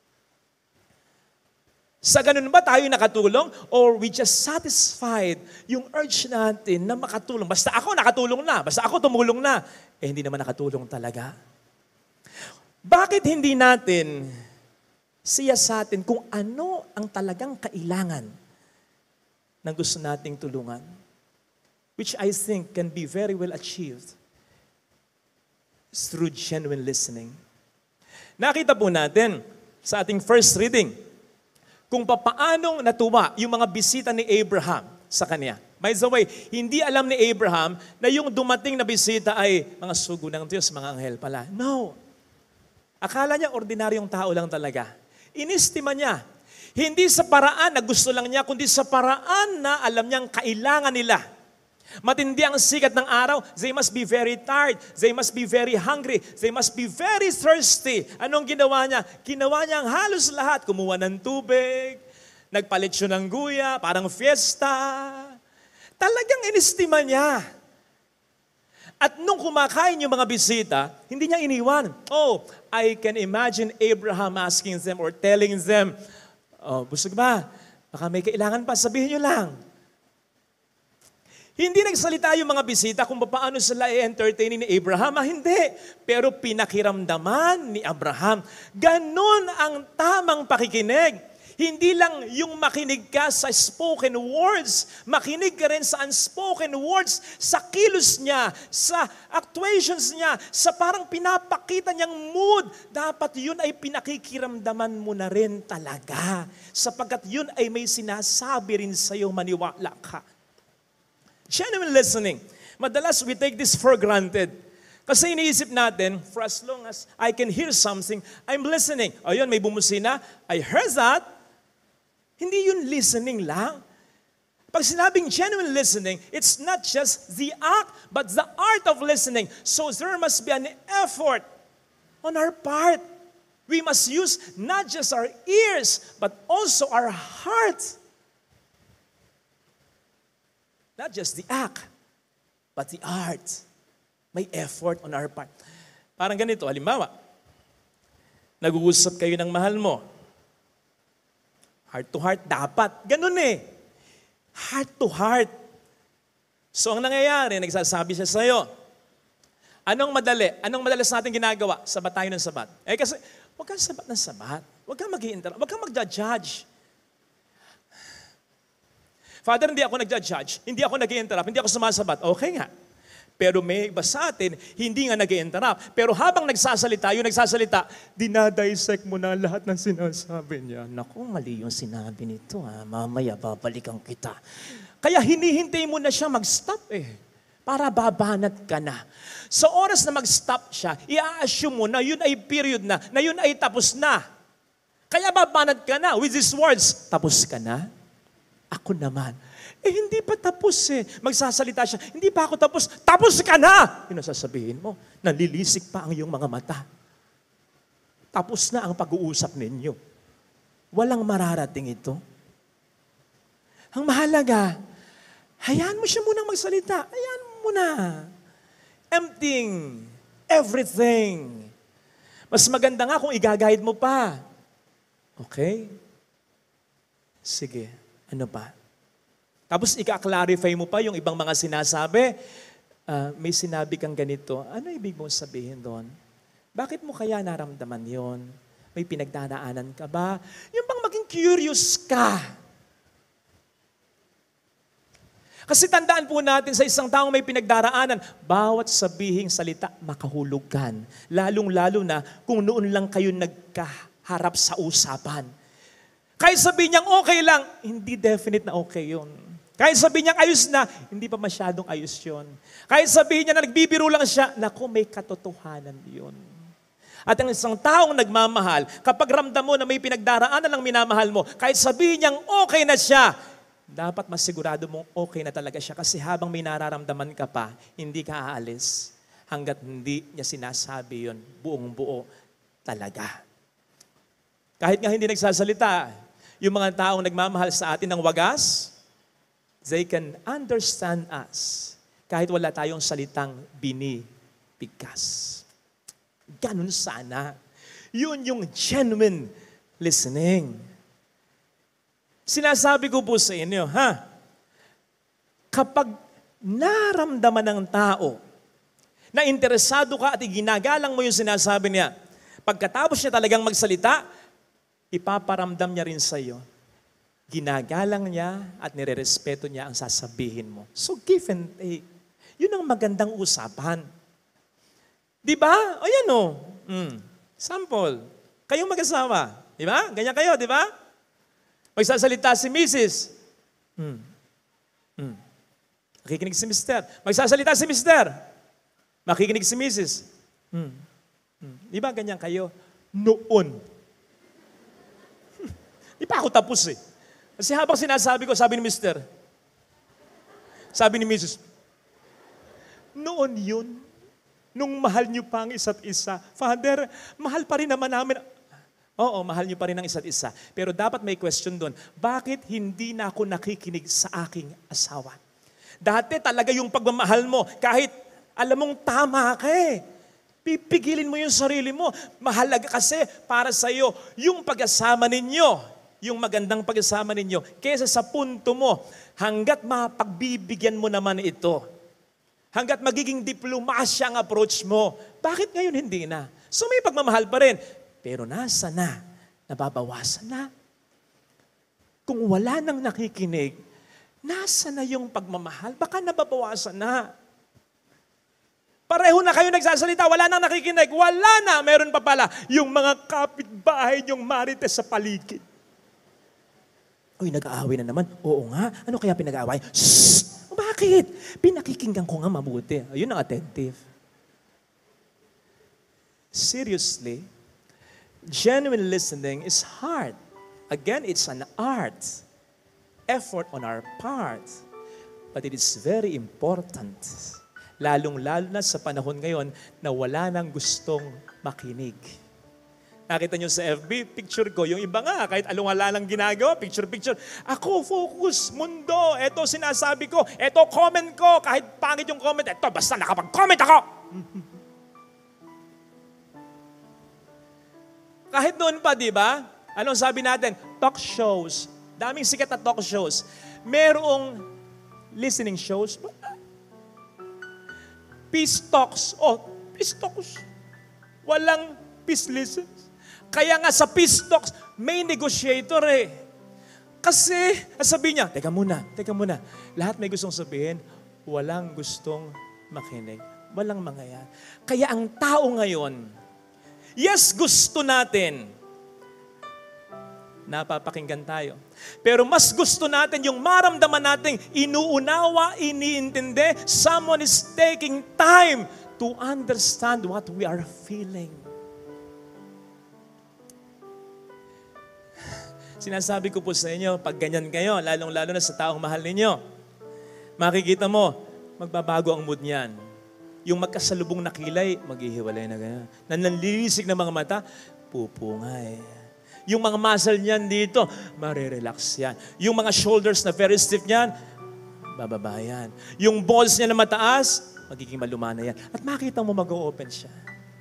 Sa ganun ba tayo nakatulong? Or we just satisfied yung urge natin na makatulong? Basta ako nakatulong na, basta ako tumulong na. Eh, hindi naman nakatulong talaga. Bakit hindi natin siya sa atin kung ano ang talagang kailangan ng gusto nating tulungan? Which I think can be very well achieved through genuine listening. Nakita po natin sa ating first reading kung papaanong natuwa yung mga bisita ni Abraham sa kanya. By the way, hindi alam ni Abraham na yung dumating na bisita ay mga sugo ng Diyos, mga anghel pala. No. Akala niya ordinaryong tao lang talaga. Inistima niya. Hindi sa paraan na gusto lang niya, kundi sa paraan na alam niyang kailangan nila. Matindi ang sikat ng araw, they must be very tired, they must be very hungry, they must be very thirsty. Anong ginawa niya? Ginawa niya ang halos lahat. Kumuha ng tubig, nagpalit siya ng guya, parang fiesta. Talagang inistima niya. At nung kumakain yung mga bisita, hindi niya iniwan. Oh, I can imagine Abraham asking them or telling them, oh, busog ba? Baka may kailangan pa, sabihin niyo lang. Hindi nagsalita yung mga bisita kung paano sila i-entertainin ni Abraham. Ah, hindi. Pero pinakiramdaman ni Abraham. Ganon ang tamang pakikinig. Hindi lang yung makinig ka sa spoken words, makinig ka rin sa unspoken words, sa kilos niya, sa actuations niya, sa parang pinapakita niyang mood. Dapat yun ay pinakikiramdaman mo na rin talaga. Sapagkat yun ay may sinasabi rin sa'yo, maniwala ka. Genuine listening. Madalas we take this for granted. Kasi iniisip natin, for as long as I can hear something, I'm listening. Ayun, may bumusina. I heard that. Hindi yun listening lang. Pag sinabing genuine listening, it's not just the act, but the art of listening. So there must be an effort on our part. We must use not just our ears, but also our heart. Not just the act, but the art. May effort on our part. Parang ganito, halimbawa, nag-uusap kayo ng mahal mo. Heart to heart, dapat. Ganun eh. Heart to heart. So ang nangyayari, nagsasabi siya sa'yo, anong madali? Anong madalas natin ginagawa? Sabat tayo ng sabat. Eh kasi, huwag kang sabat ng sabat. Huwag kang mag-i-interrupt. Huwag kang mag-judge. Father, hindi ako nag-judge, hindi ako nag-i-interrupt, hindi ako sumasabat. Okay nga. Pero may iba sa atin, hindi nga nag-i-interrupt. Pero habang nagsasalita, yung nagsasalita, dinadissect mo na lahat ng sinasabi niya. Naku, mali yung sinabi nito. Ha? Mamaya, babalikan kita. Kaya hinihintay mo na siya mag-stop eh. Para babanat ka na. Sa oras na mag-stop siya, i-assume mo na yun ay period na, na yun ay tapos na. Kaya babanat ka na with these words, tapos ka na? Ako naman. Eh, hindi pa tapos eh. Magsasalita siya, hindi pa ako tapos. Tapos ka na! Yun ang sasabihin mo. Nalilisik pa ang iyong mga mata. Tapos na ang pag-uusap ninyo. Walang mararating ito. Ang mahalaga, hayaan mo siya munang magsalita. Hayaan mo muna. Emptying everything. Mas maganda nga kung igagahid mo pa. Okay? Sige. Ano pa? Tapos ika-clarify mo pa yung ibang mga sinasabi. Uh, may sinabi kang ganito. Ano ibig mong sabihin doon? Bakit mo kaya naramdaman yon? May pinagdadaanan ka ba? Yung bang maging curious ka. Kasi tandaan po natin sa isang taong may pinagdaraanan, bawat sabihing salita makahulugan. Lalong-lalo na kung noon lang kayo nagkaharap sa usapan. Kahit sabihin niyang okay lang, hindi definite na okay yun. Kahit sabihin niyang ayos na, hindi pa masyadong ayos yun. Kahit sabihin niya na nagbibiro lang siya, naku, may katotohanan yun. At ang isang taong nagmamahal, kapag ramdam mo na may pinagdaraanan ng minamahal mo, kahit sabihin niyang okay na siya, dapat masigurado mong okay na talaga siya. Kasi habang may nararamdaman ka pa, hindi ka aalis hanggat hindi niya sinasabi yon buong buo talaga. Kahit nga hindi nagsasalita, yung mga taong nagmamahal sa atin ng wagas, they can understand us kahit wala tayong salitang binibigkas. Ganun sana. Yun yung genuine listening. Sinasabi ko po sa inyo, ha? Kapag naramdaman ng tao na interesado ka at iginagalang mo yung sinasabi niya, pagkatapos niya talagang magsalita, ipaparamdam niya rin sa iyo. Ginagalang niya at nirerespeto niya ang sasabihin mo. So give and take. Yun ang magandang usapan. Di ba? Ayan o. Mm. Sample. Kayong mag-asawa. Di ba? Ganyan kayo, di ba? Magsasalita si missus Mm. Mm. Makikinig si mister. Magsasalita si mister. Makikinig si missus Mm. Mm. Di ba ganyan kayo? Noon. Di pa ako tapos eh. Kasi habang sinasabi ko, sabi ni mister, sabi ni missus, noon yun, nung mahal niyo pa ang isa't isa. Father, mahal pa rin naman namin. Oo, mahal niyo pa rin ang isa't isa. Pero dapat may question doon, bakit hindi na ako nakikinig sa aking asawa? Dati talaga yung pagmamahal mo, kahit alam mong tama ka eh. Pipigilin mo yung sarili mo. Mahalaga kasi para sa iyo yung pag-asama ninyo, yung magandang pag-asama ninyo, kesa sa punto mo, hanggat mapagbibigyan mo naman ito. Hanggat magiging diplomasya ang approach mo, bakit ngayon hindi na? So may pagmamahal pa rin. Pero nasa na? Nababawasan na. Kung wala nang nakikinig, nasa na yung pagmamahal? Baka nababawasan na. Pareho na kayo nagsasalita, wala nang nakikinig. Wala na, meron pa pala. Yung mga kapitbahay niyong marites sa paligid. Uy, nag-aaway na naman. Oo nga, ano kaya pinag-aaway? Shhh! Bakit? Pinakikinggan ko nga mabuti. Ayun ang attentive. Seriously, genuine listening is hard. Again, it's an art. Effort on our part. But it is very important. Lalong-lalo na sa panahon ngayon na wala nang gustong makinig. Nakita nyo sa F B, picture ko. Yung iba nga, kahit alung-ala lang ginagawa, picture-picture. Ako, focus, mundo. Eto sinasabi ko. Eto comment ko. Kahit pangit yung comment. Eto, basta nakapag-comment ako. Kahit noon pa, di ba? Anong sabi natin? Talk shows. Daming sikat na talk shows. Merong listening shows. Peace talks. Oh, peace talks. Walang peace listens. Kaya nga sa peace talks, may negotiator eh. Kasi, sabi niya, teka muna, teka muna. Lahat may gustong sabihin, walang gustong makinig. Walang mga yan. Kaya ang tao ngayon, yes, gusto natin. Napapakinggan tayo. Pero mas gusto natin yung maramdaman natin, inuunawa, iniintindi, someone is taking time to understand what we are feeling. Sinasabi ko po sa inyo, pag ganyan kayo, lalong-lalo na sa taong mahal ninyo, makikita mo, magbabago ang mood niyan. Yung magkasalubong na kilay, maghihiwalay na ganyan. Nananlilisik ng mga mata, pupungay. Yung mga muscle niyan dito, marirelax yan. Yung mga shoulders na very stiff niyan, bababa yan. Yung balls niya na mataas, magiging malumana yan. At makita mo mag-o-open siya.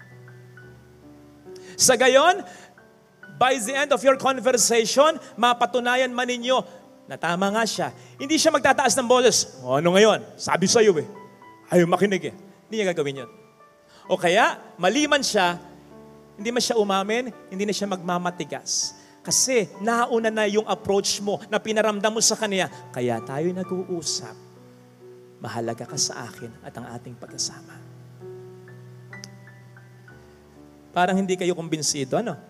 Sa gayon, by the end of your conversation, mapatunayan man ninyo na tama nga siya. Hindi siya magtataas ng boses. O ano ngayon? Sabi sa'yo eh. Ayaw makinig eh. Hindi niya gagawin yun. O kaya, mali man siya, hindi man siya umamin, hindi na siya magmamatigas. Kasi nauna na yung approach mo na pinaramdam mo sa kanya. Kaya tayo nag-uusap. Mahalaga ka sa akin at ang ating pagkasama. Parang hindi kayo kumbinsido, ano?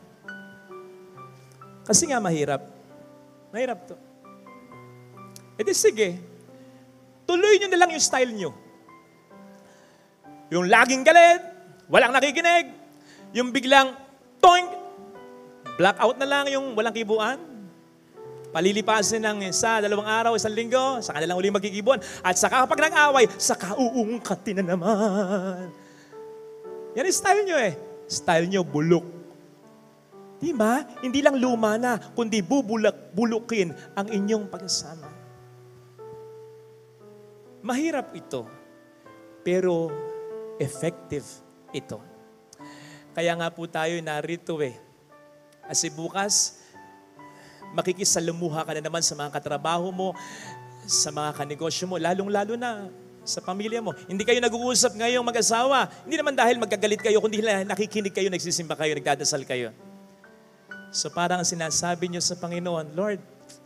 Kasi nga mahirap. Mahirap to. E di sige, tuloy nyo na lang yung style nyo. Yung laging galit, walang nakikinig. Yung biglang, toink! Blackout na lang yung walang kibuan. Palilipasin ng isa, dalawang araw, isang linggo, saka na lang uling magkikibuan. At saka kapag nag-away, saka uungkatin na naman. Yan yung style nyo eh. Style nyo, bulok. Di ba? Hindi lang luma na, kundi bubulak, bulukin ang inyong pagsasama. Mahirap ito, pero effective ito. Kaya nga po tayo narito eh. Kasi bukas, makikisalamuha ka na naman sa mga katrabaho mo, sa mga kanegosyo mo, lalong-lalo na sa pamilya mo. Hindi kayo nag-uusap ngayong mag-asawa. Hindi naman dahil magagalit kayo, kundi nakikinig kayo, nagsisimba kayo, nagdadasal kayo. So parang sinasabi nyo sa Panginoon, Lord,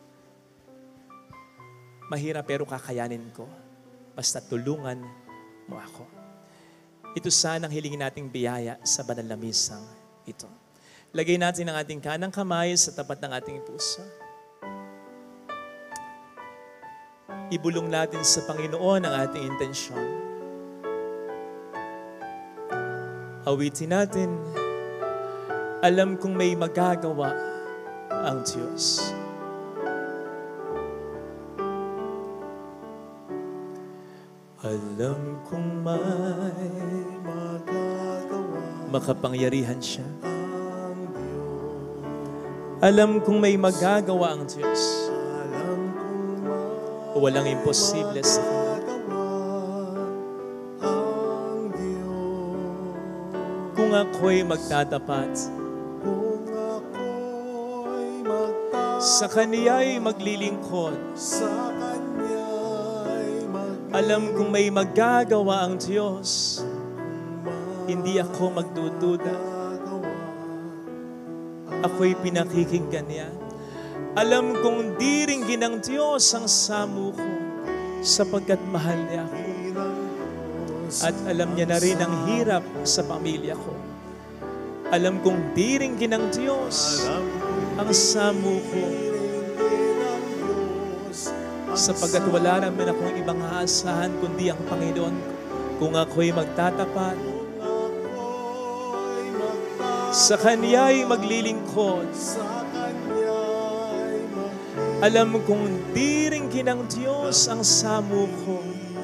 mahirap pero kakayanin ko. Basta tulungan mo ako. Ito sana ang hilingin nating biyaya sa banal na misang ito. Lagay natin ang ating kanang kamay sa tapat ng ating puso. Ibulong natin sa Panginoon ang ating intensyon. Awitin natin, alam kong may magagawa ang Diyos. Alam kong may magagawa, makapangyarihan siya. Alam kong may magagawa ang Diyos. Walang imposible sa Kanya. Kung ako'y magtatapat, sa Kaniya'y maglilingkod, alam kong may magagawa ang Diyos. Hindi ako magdududa. Ako'y pinakikinggan niya. Alam kong di ringgin ng Diyos ang samo ko sapagkat mahal niya ako. At alam niya na rin ang hirap sa pamilya ko. Alam kong di ringgin ng Diyos ang samo ko sapagkat wala naman akong ibang aasahan kundi ang Panginoon. Kung ako'y magtatapat, sa Kaniya'y maglilingkod, alam kong di ringgin ng Diyos ang samo ko.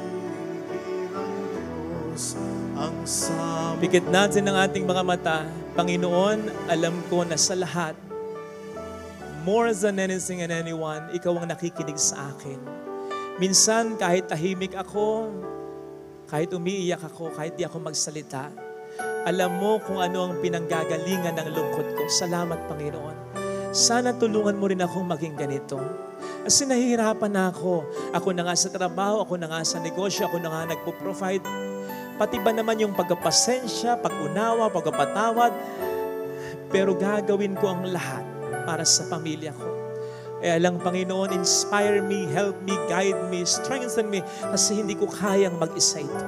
Pikit natin ang ating mga mata. Panginoon, alam ko na sa lahat, more than anything and anyone, ikaw ang nakikinig sa akin. Minsan, kahit tahimik ako, kahit umiiyak ako, kahit di ako magsalita, alam mo kung ano ang pinanggagalingan ng lungkot ko. Salamat, Panginoon. Sana tulungan mo rin akong maging ganito. Kasi nahihirapan na ako. Ako na nga sa trabaho, ako na nga sa negosyo, ako na nga nagpo-provide. Pati ba naman yung pagkapasensya, pag-unawa, pagkapatawad. Pero gagawin ko ang lahat para sa pamilya ko. Kaya lang, Panginoon, inspire me, help me, guide me, strengthen me. Kasi hindi ko kayang mag-isa ito.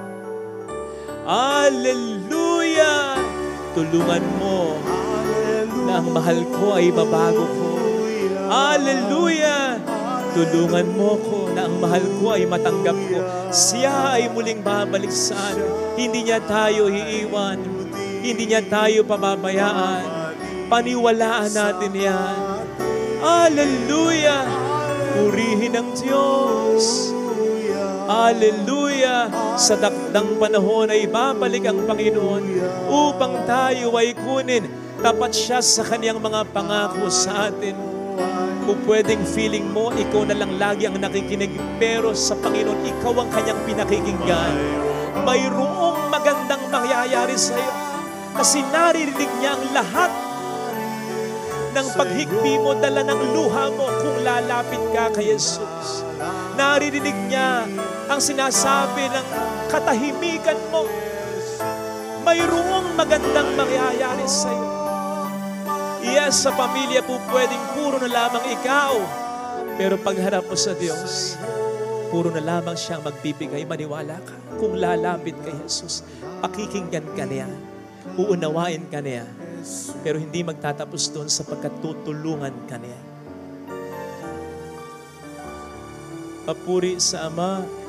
Hallelujah! Tulungan mo na ang mahal ko ay babago ko. Hallelujah! Tulungan mo ko na ang mahal ko ay matanggap ko. Siya ay muling babalik sa atin. Hindi niya tayo iiwan. Hindi niya tayo pababayaan. Paniwalaan natin yan. Hallelujah! Purihin ang Diyos. Hallelujah! Sa dakdang panahon ay babalik ang Panginoon upang tayo ay kunin. Tapat siya sa kaniyang mga pangako sa atin. Kung pwedeng feeling mo, ikaw na lang lagi ang nakikinig, pero sa Panginoon, ikaw ang kanyang pinakikinggan. Mayroong magandang mangyayari sa iyo. Kasi naririnig niya ang lahat ng paghigpi mo, dala ng luha mo kung lalapit ka kay Jesus. Naririnig niya ang sinasabi ng katahimikan mo. Mayroong magandang mangyayari sa iyo. Yes, sa pamilya po pwedeng puro na lamang ikaw. Pero pagharap mo sa Diyos, puro na lamang siyang magbibigay. Maniwala ka. Kung lalapit kay Jesus, pakikinggan ka niya. Uunawain ka niya. Pero hindi magtatapos doon sapagkat tutulungan ka niya. Papuri sa Ama,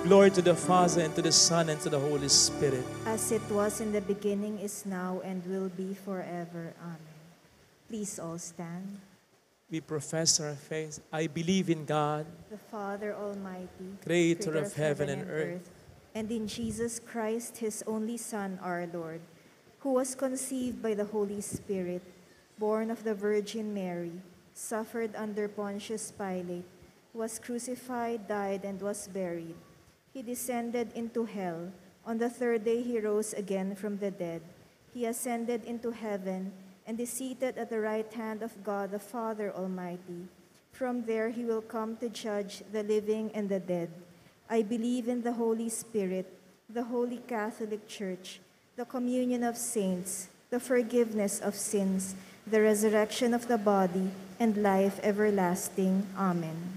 Glory to the Father, and to the Son, and to the Holy Spirit. As it was in the beginning, is now, and will be forever. Amen. Please all stand. We profess our faith. I believe in God, The Father Almighty, creator of heaven and earth, and in Jesus Christ, his only Son, our Lord, who was conceived by the Holy Spirit, born of the Virgin Mary, suffered under Pontius Pilate, was crucified, died, and was buried. He descended into hell. On the third day he rose again from the dead. He ascended into heaven and is seated at the right hand of God the Father Almighty. From there he will come to judge the living and the dead. I believe in the Holy Spirit, the Holy Catholic Church, the communion of saints, the forgiveness of sins, the resurrection of the body, and life everlasting. Amen.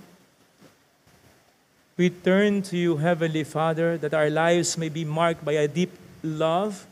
we turn to you, Heavenly Father, that our lives may be marked by a deep love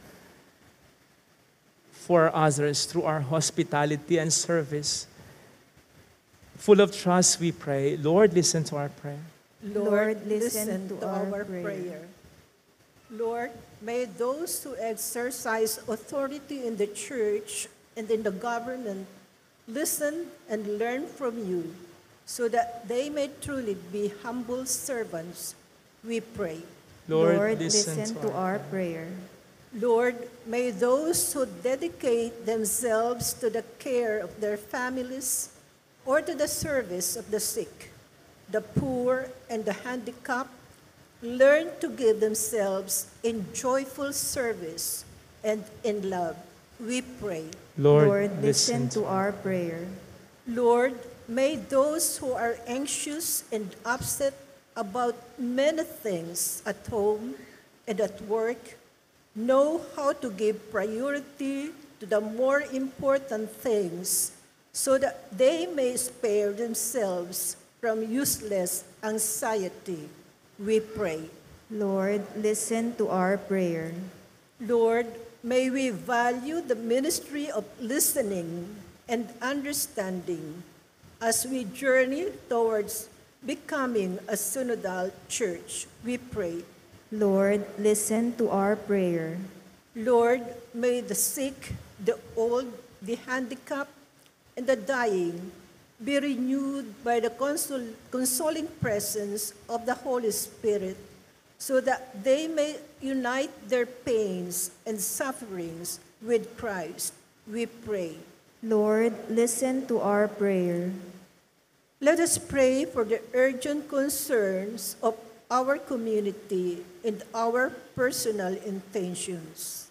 for others through our hospitality and service. Full of trust, we pray. Lord, listen to our prayer. Lord, listen to our prayer. Lord, may those who exercise authority in the church and in the government listen and learn from you, so that they may truly be humble servants, we pray. Lord, Lord, listen, listen to, to our prayer. Lord, may those who dedicate themselves to the care of their families or to the service of the sick, the poor, and the handicapped learn to give themselves in joyful service and in love, we pray. Lord, Lord, listen listen to our prayer. Lord, may those who are anxious and upset about many things at home and at work know how to give priority to the more important things, so that they may spare themselves from useless anxiety, we pray. Lord, listen to our prayer. Lord, may we value the ministry of listening and understanding as we journey towards becoming a synodal church, we pray. Lord, listen to our prayer. Lord, may the sick, the old, the handicapped, and the dying be renewed by the consol- consoling presence of the Holy Spirit, so that they may unite their pains and sufferings with Christ, we pray. Lord, listen to our prayer. Let us pray for the urgent concerns of our community and our personal intentions.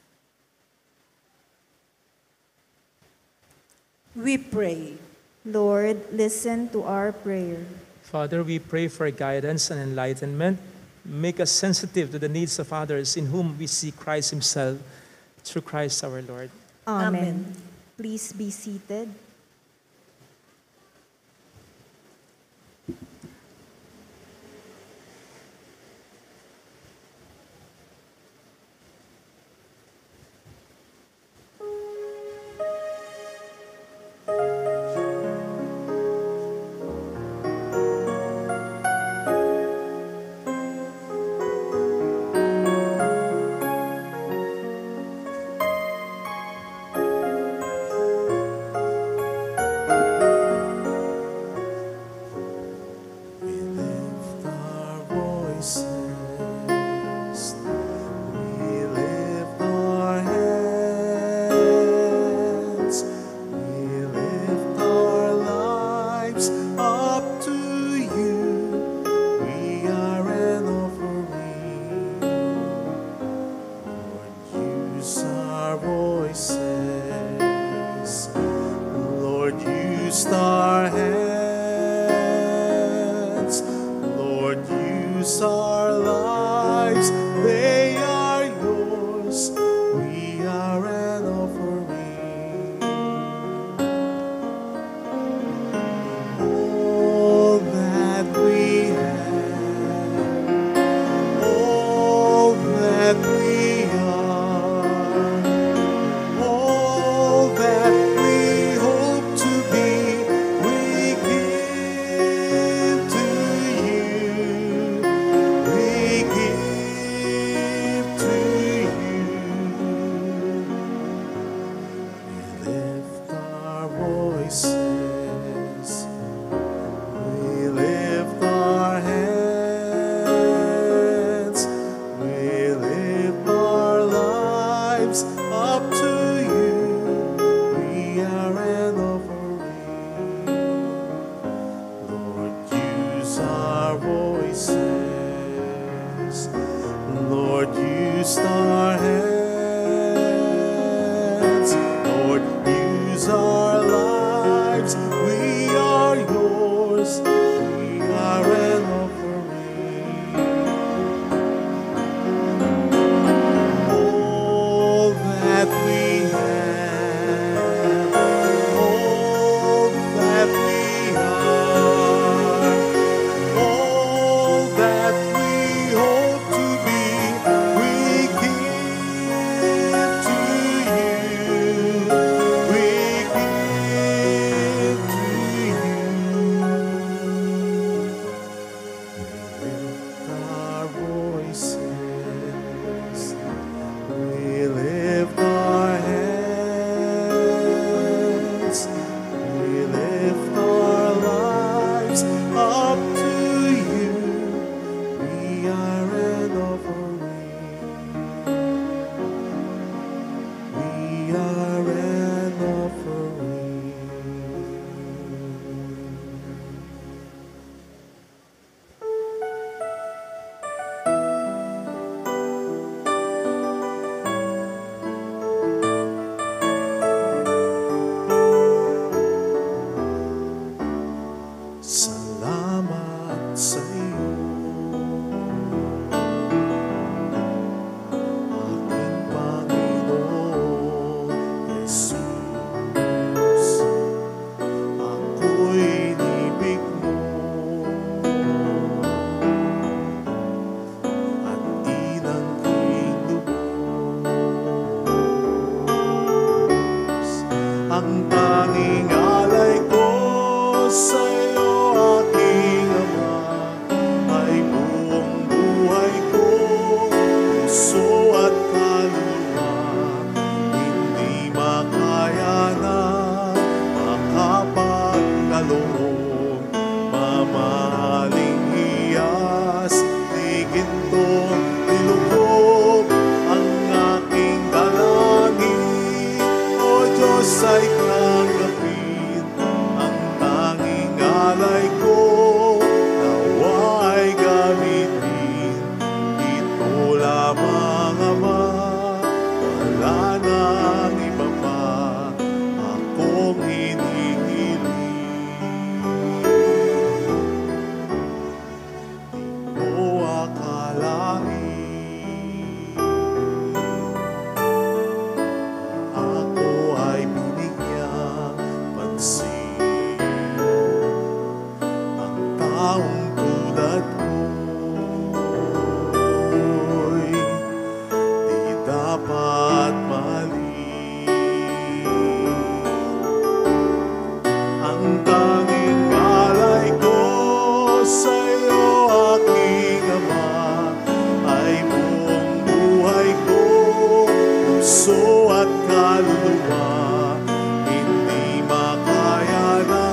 We pray. Lord, listen to our prayer. Father, we pray for guidance and enlightenment. Make us sensitive to the needs of others in whom we see Christ himself, through Christ our Lord. Amen. Amen. Please be seated. All voices. We lift our hands. We lift our lives up to you. We are an offering. Lord, use our voices. Lord, use our hands. Lord, use our lives. We are yours. We are an offering. All that we have, all that we are, all that we hope to be, we give to you. We give to you. We lift our voices. We lift our hands. We lift our lives up to you. We are an offering. We are an offering. Salamat sa iyo, aking Panginoon Jesus. Ako'y inibig mo at inangking lubos. Ang tanging alay ko sa iyo, aking Ama, ay buong buhay ko, puso at kaluluwa. Hindi makaya na makapagkaloob, mamahaling hiyas, di gintong nilubog. Ang aking dalangin, O Diyos, ay tanggapin. Ang tanging alay ko, nawa'y gamitin. Ito lamang, Ama, wala nang iba pa akong hinihiling. Di ko akalain ako ay binigyang pansin. Ang taong tulad ko'y di dapat mahalin. Ang tanging alay ko sa iyo, aking Ama, ay buong buhay ko, puso at kaluluwa. Hindi makaya na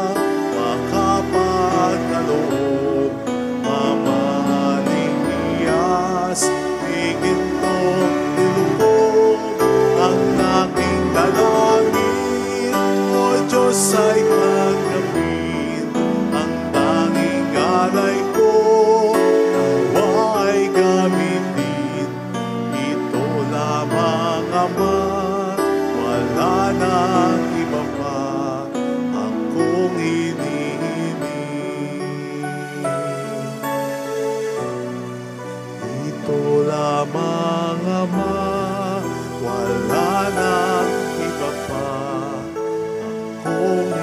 makapagkaloob, mamahaling hiyas, di gintong nilubog. Ang aking dalangin, O Diyos, ay tanggapin. Ang tanging alay ko, nawa'y gamitin. Ito lamang, Ama, wala nang iba pa akong hinihiling. Ito lamang, Ama, wala nang iba pa akong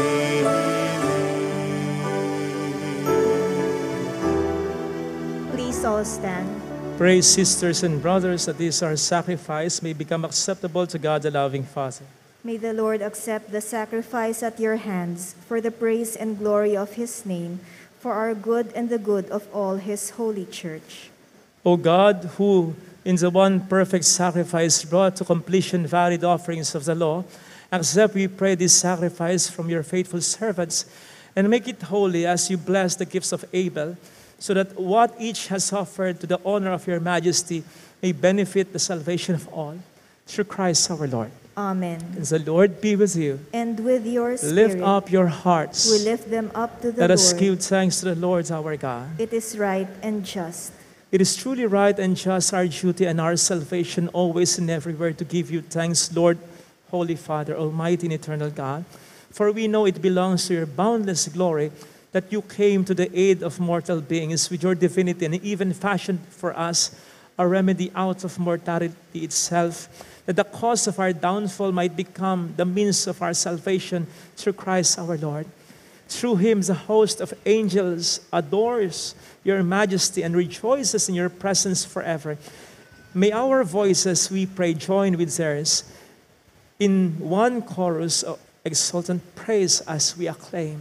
hinihiling. Please all stand. Pray, sisters and brothers, that this our sacrifice may become acceptable to God, the loving Father. May the Lord accept the sacrifice at your hands for the praise and glory of his name, for our good and the good of all his holy church. O God, who in the one perfect sacrifice brought to completion varied offerings of the law, Accept, we pray, this sacrifice from your faithful servants, and make it holy as you bless the gifts of Abel, so that what each has offered to the honor of your majesty may benefit the salvation of all. Through Christ our Lord. Amen. And the Lord be with you. And with your spirit, Lift up your hearts. we lift them up to the Let us Lord. give thanks to the Lord our God. It is right and just. It is truly right and just, our duty and our salvation, always and everywhere, to give you thanks, Lord, Holy Father, Almighty and eternal God. For we know it belongs to your boundless glory that you came to the aid of mortal beings with your divinity and even fashioned for us a remedy out of mortality itself, that the cause of our downfall might become the means of our salvation through Christ our Lord. Through him, the host of angels adores your majesty and rejoices in your presence forever. May our voices, we pray, join with theirs in one chorus of exultant praise as we acclaim.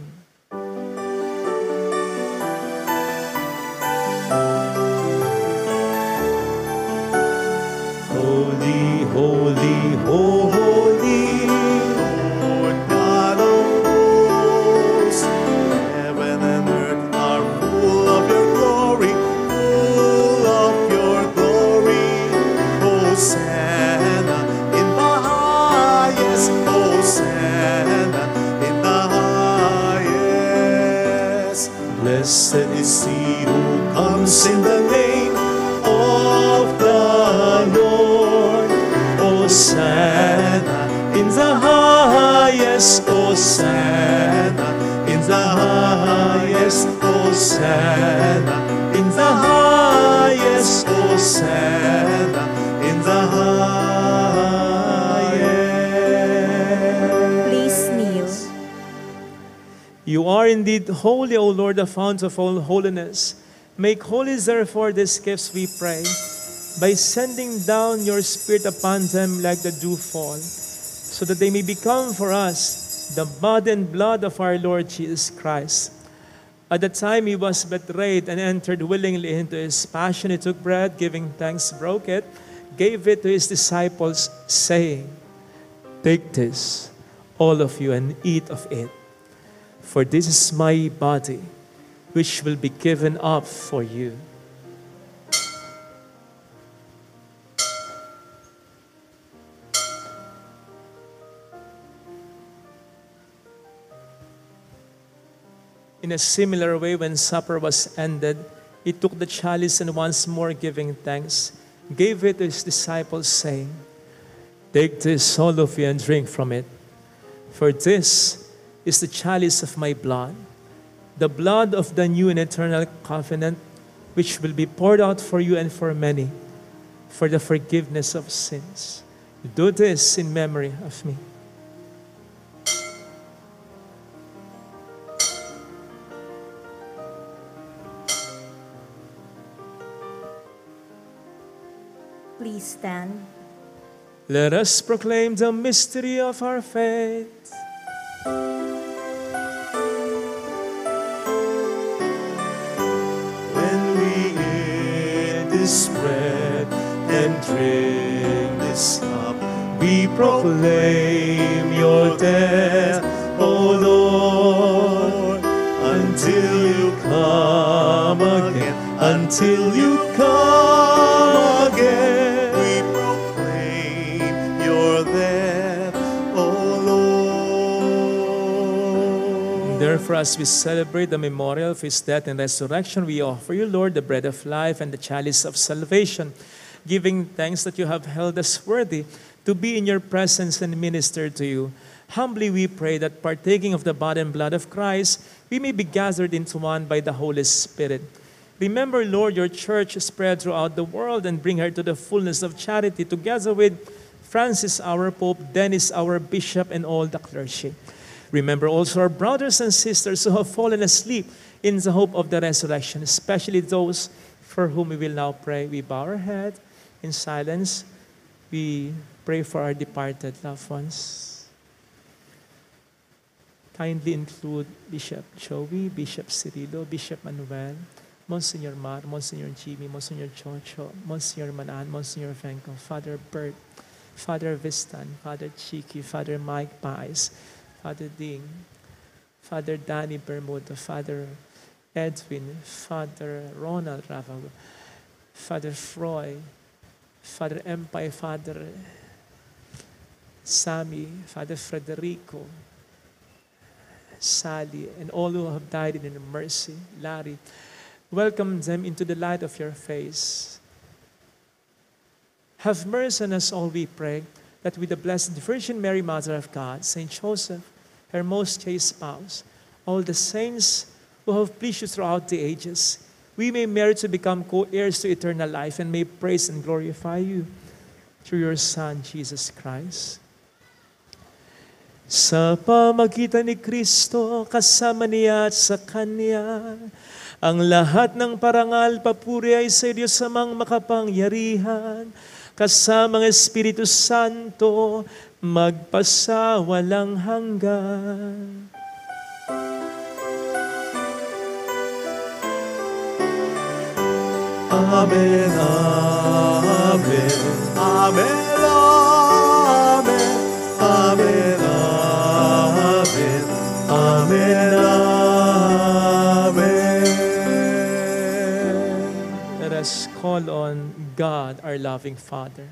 Holy, holy, holy, Lord God of hosts, heaven and earth are full of your glory, full of your glory. Hosanna in the highest, Hosanna in the highest. Blessed is he who comes in the name of the Lord. Hosanna in the highest, Hosanna in the highest, Hosanna in the highest, Hosanna in the highest. Please kneel. You are indeed holy, O Lord, the fount of all holiness. Make holy, therefore, these gifts, we pray, by sending down your Spirit upon them like the dewfall, so that they may become for us the body and blood of our Lord Jesus Christ. At the time he was betrayed and entered willingly into his passion, he took bread, giving thanks, broke it, gave it to his disciples, saying, "Take this, all of you, and eat of it. For this is my body, which will be given up for you." In a similar way, when supper was ended, he took the chalice and once more giving thanks, gave it to his disciples, saying, "Take this, all of you, and drink from it. For this is the chalice of my blood, the blood of the new and eternal covenant, which will be poured out for you and for many, for the forgiveness of sins. Do this in memory of me." Please stand. Let us proclaim the mystery of our faith. When we eat this bread and drink this cup, we proclaim your death, O Lord, until you come again, until you come again. We proclaim your death, O Lord. Therefore, as we celebrate the memorial of his death and resurrection, we offer you, Lord, the bread of life and the chalice of salvation, giving thanks that you have held us worthy to be in your presence and minister to you. Humbly we pray that, partaking of the body and blood of Christ, we may be gathered into one by the Holy Spirit. Remember, Lord, your church spread throughout the world and bring her to the fullness of charity, together with Francis, our Pope, Dennis, our Bishop, and all the clergy. Remember also our brothers and sisters who have fallen asleep in the hope of the resurrection, especially those for whom we will now pray. We bow our head in silence. We pray for our departed loved ones. Kindly include Bishop Joey, Bishop Cirilo, Bishop Manuel, Monsignor Mar, Monsignor Jimmy, Monsignor Chocho, Monsignor Manan, Monsignor Venko, Father Bert, Father Vistan, Father Chiki, Father Mike Pais, Father Ding, Father Danny Bermuda, Father Edwin, Father Ronald Rafa, Father Froy, Father Empire, Father Sammy, Father Federico, Sally, and all who have died in your mercy, Larry. Welcome them into the light of your face. Have mercy on us all, we pray, that with the Blessed Virgin Mary, Mother of God, Saint Joseph, her most chaste spouse, all the saints who have pleased you throughout the ages, we may merit to become co-heirs to eternal life and may praise and glorify you through your Son, Jesus Christ. Sa pamagitan ni Kristo, kasama niya at sa Kanya, ang lahat ng parangal, papuri ay sa Diyos amang makapangyarihan, kasama ng Espiritu Santo, magpasawalang hanggan. Amen, amen, amen, amen, amen, amen, amen, amen. Let us call on God, our loving Father.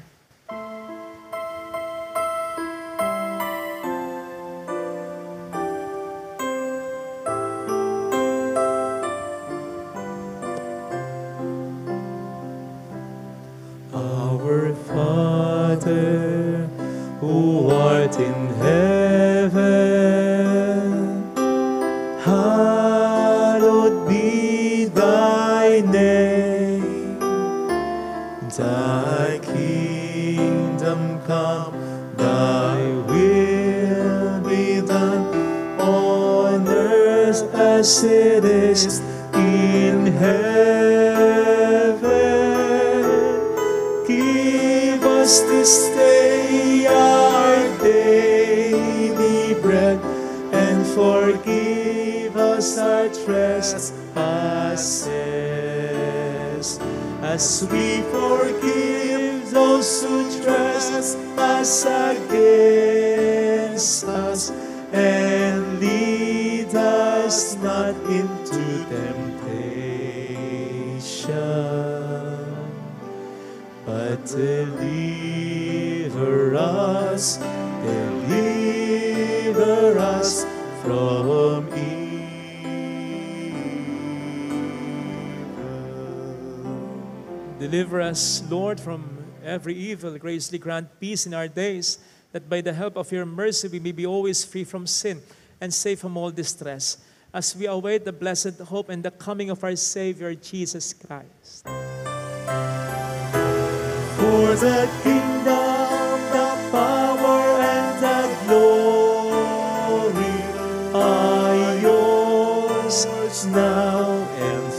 Our Father, who art in heaven, hallowed be thy name. Thy kingdom come, thy will be done on earth as it is in heaven. Give us this day our daily bread, and forgive us our trespasses, as we forgive those who trespass against us. And lead us not into temptation, but deliver us, deliver us from evil. Deliver us, Lord, from every evil. Graciously grant peace in our days, that by the help of your mercy we may be always free from sin and safe from all distress, as we await the blessed hope and the coming of our Savior, Jesus Christ. For the kingdom, the power, and the glory are yours now and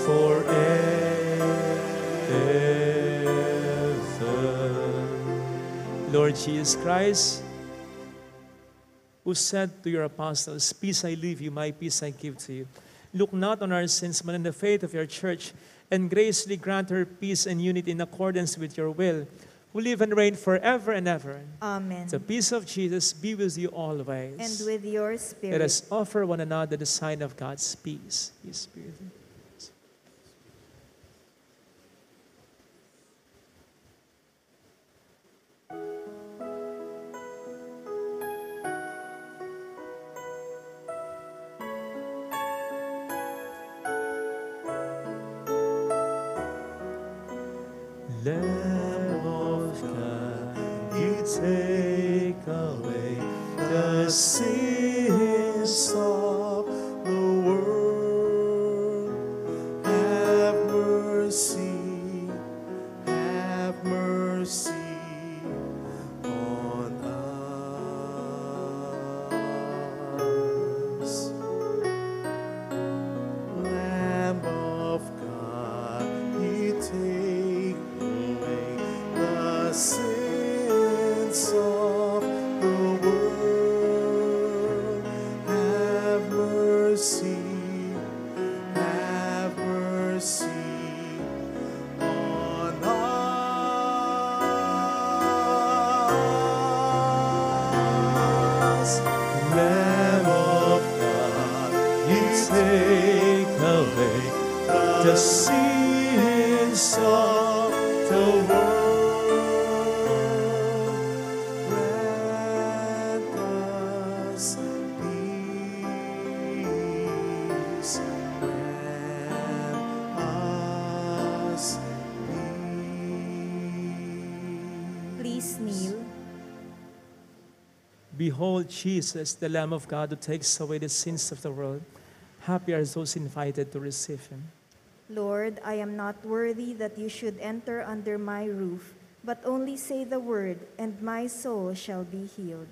forever. Lord Jesus Christ, who said to your apostles, "Peace I leave you, my peace I give to you," look not on our sins, but on the faith of your church, and graciously grant her peace and unity in accordance with your will, who live and reign forever and ever. Amen. The peace of Jesus be with you always. And with your spirit. Let us offer one another the sign of God's peace. Peace be with you. Lamb of God, you take away the sins of the world. Have mercy, have mercy on us. Lamb of God, you take the sins of the world. Have Lamb of God, you take away the sins of the world. Grant us peace. Grant us peace. Please kneel. Behold Jesus, the Lamb of God who takes away the sins of the world. Happy are those invited to receive him. Lord, I am not worthy that you should enter under my roof, but only say the word, and my soul shall be healed.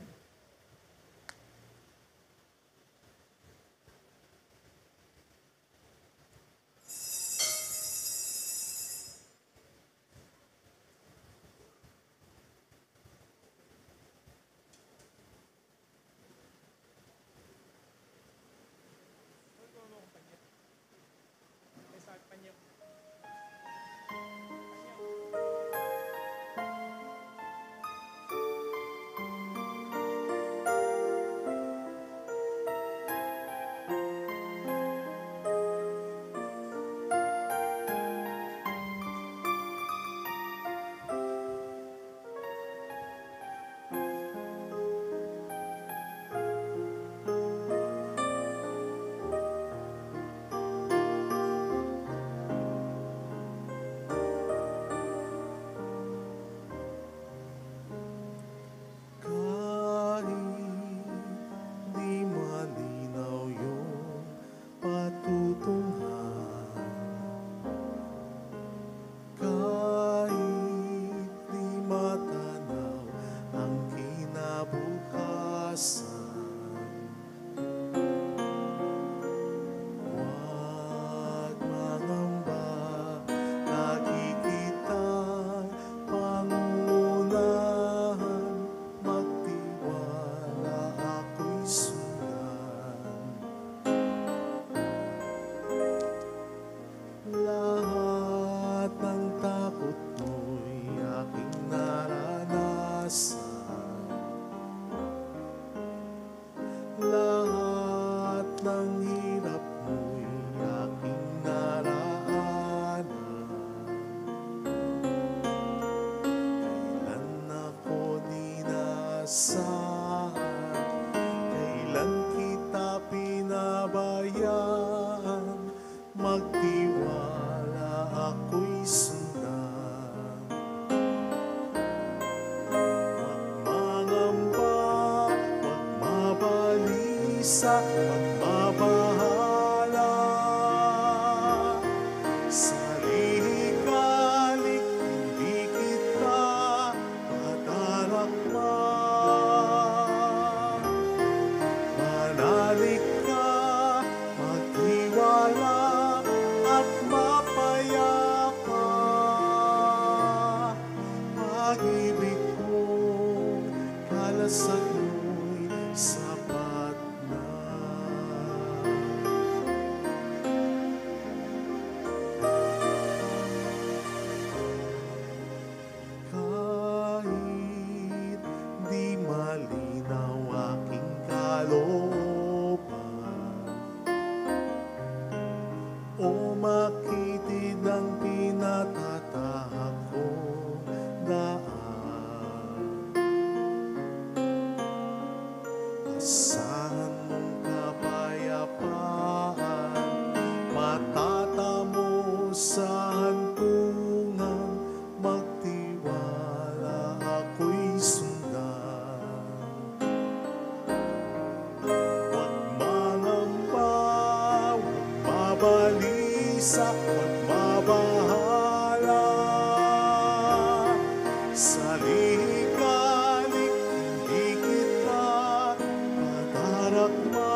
sa pagbabahala. Sa lilikalik, hindi kita matarakma. Manalig ka, magtiwala at mapayapa. Pag-ibig kong kalasag mo'y sapat na. Kahit di malinaw aking kalooban, o makitid ang pinatatahak kong daan, asahan mong kapayapaan, matatamo sa hantungan, magtiwala ako'y sundan. Huwag mangamba, huwag mabalisa, huwag mabahala. Sa lilikalik, hindi kita matarakma.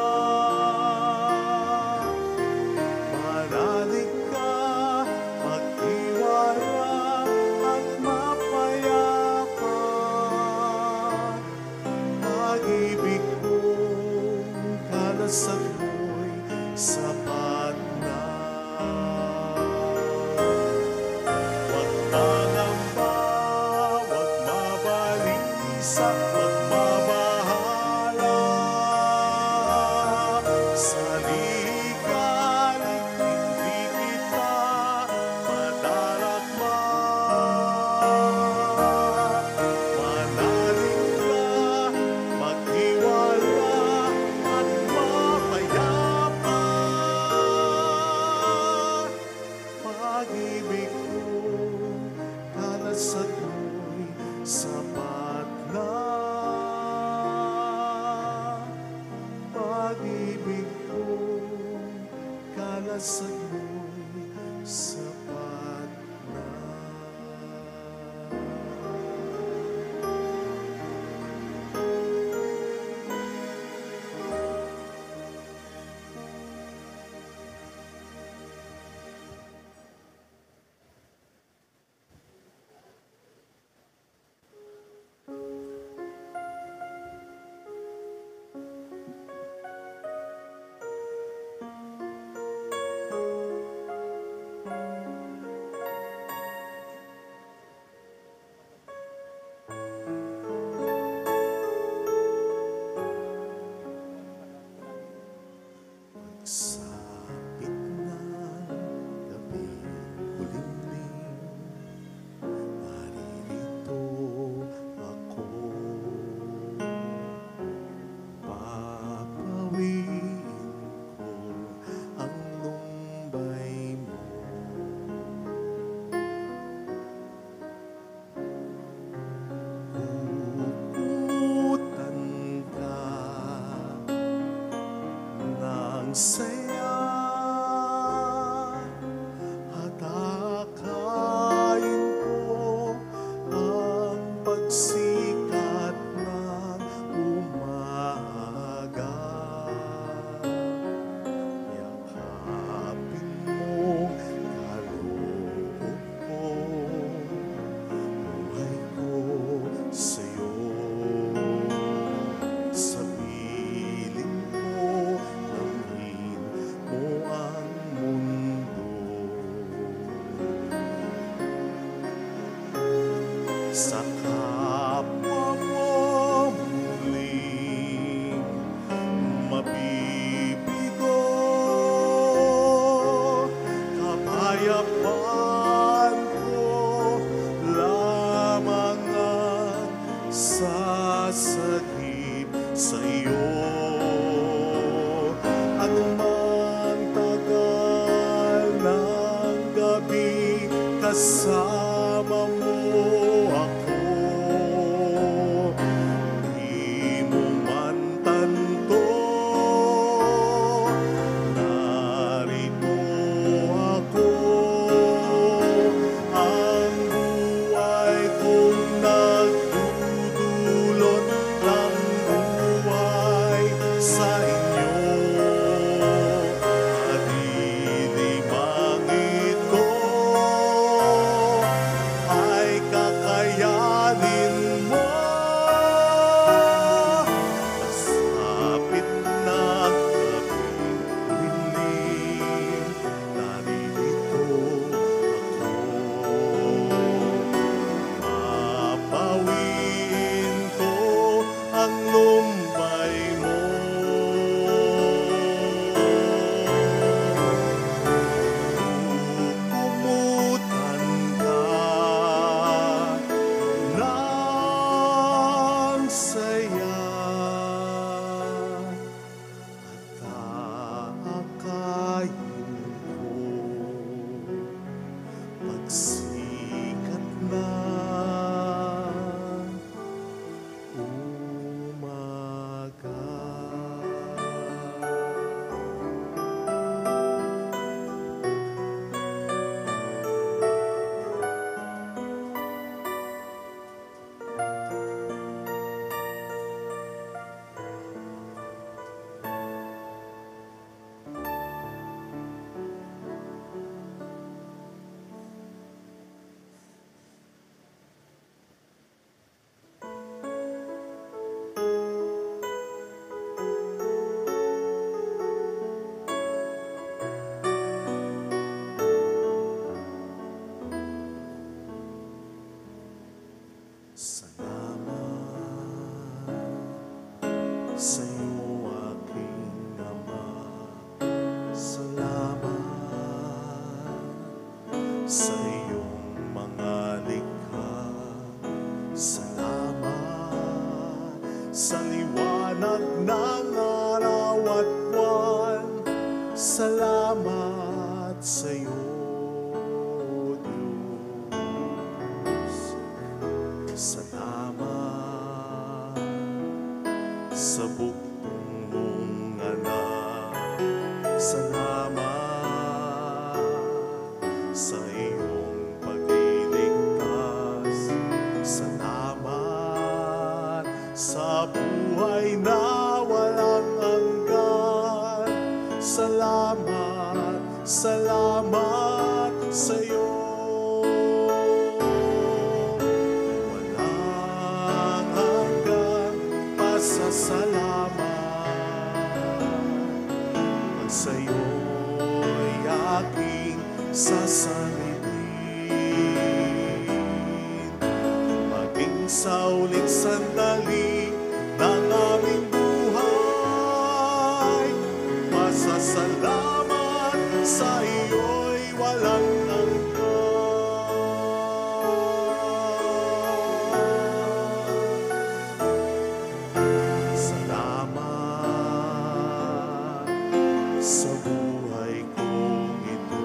Manalig ka, magtiwala at mapayapa. Pag-ibig kong kalasag mo'y sapat na. dasal mo'y sapat na. Pagsapit ng gabing ulimlim, naririto ako. Papawiin ko ang lumbay mo. Hukutan ka ng saya at akayin ko ang pagsikat ng umaga. Yakapin mo kaloob ko, buhay ko sa'yo. Sa piling mo, langin mo ang mundo. Sa kapwa mo muling mabibigo, kapayapaan ko lamang ang sasagip sa iyo. Anumang tagal ng gabi, kasama mo ako. Di mo man tanto, narito ako. Ang buhay kong nagdudulot ng buhay sa inyo. Madilimangit ko ay kakayanin mo. Masapit na gabing dilim, naririto ako. Mapawiin ko ang lumbay mo. Kumutan ka ng saya at aakayin ko pagsikat ng umaga. Salamat sa'yo, aking Ama. Salamat sa iyong mga likha. Salamat sa liwanag ng araw at buwan. Salamat sa iyo, Diyos. Salamat sa bugtong mong anak. Salamat salamat sa'yo. Walang hanggang pasasalamat at sa'yo'y aking sasabihin. Maging sa uling sandali ng aming buhay, pasasalamat sa iyo'y walang hanggan. Salamat sa buhay kong ito.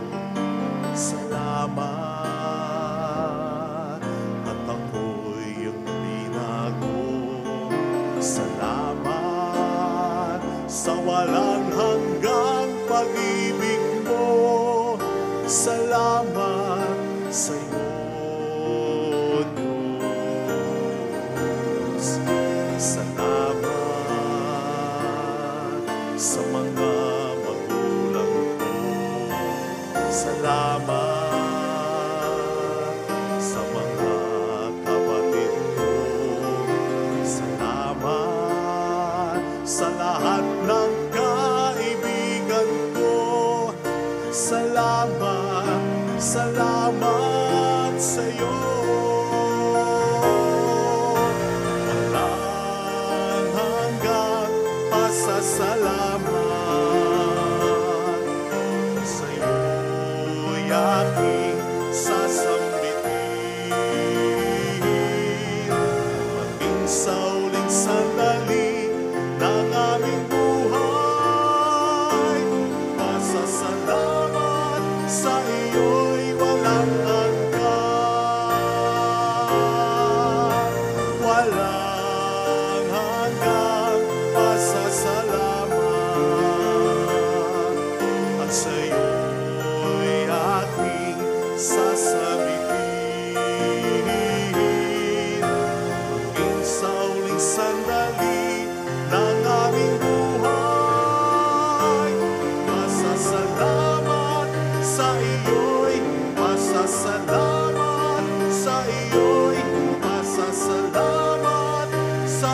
Salamat at ako'y iyong binago. Salamat sa walang hanggang pag-ibig mo. Salamat sa iyo, Diyos. Salamat sa mga magulang ko. Salamat sa mga kapatid ko. Salamat sa lahat ng kaibigan ko. Salamat, salamat sa iyo. Walang hanggang pasasalamat sa iyo'y aking sasambitin. Maging sa uling sandali ng aming buhay, pasasalamat sa iyo'y walang hanggan. Walang hanggang pasasalamat at sa iyo'y aking sasabihin. Maging sa uling sandali ng aming buhay, pasasalamat sa iyo'y, pasasalamat sa iyo'y, pasasalamat sa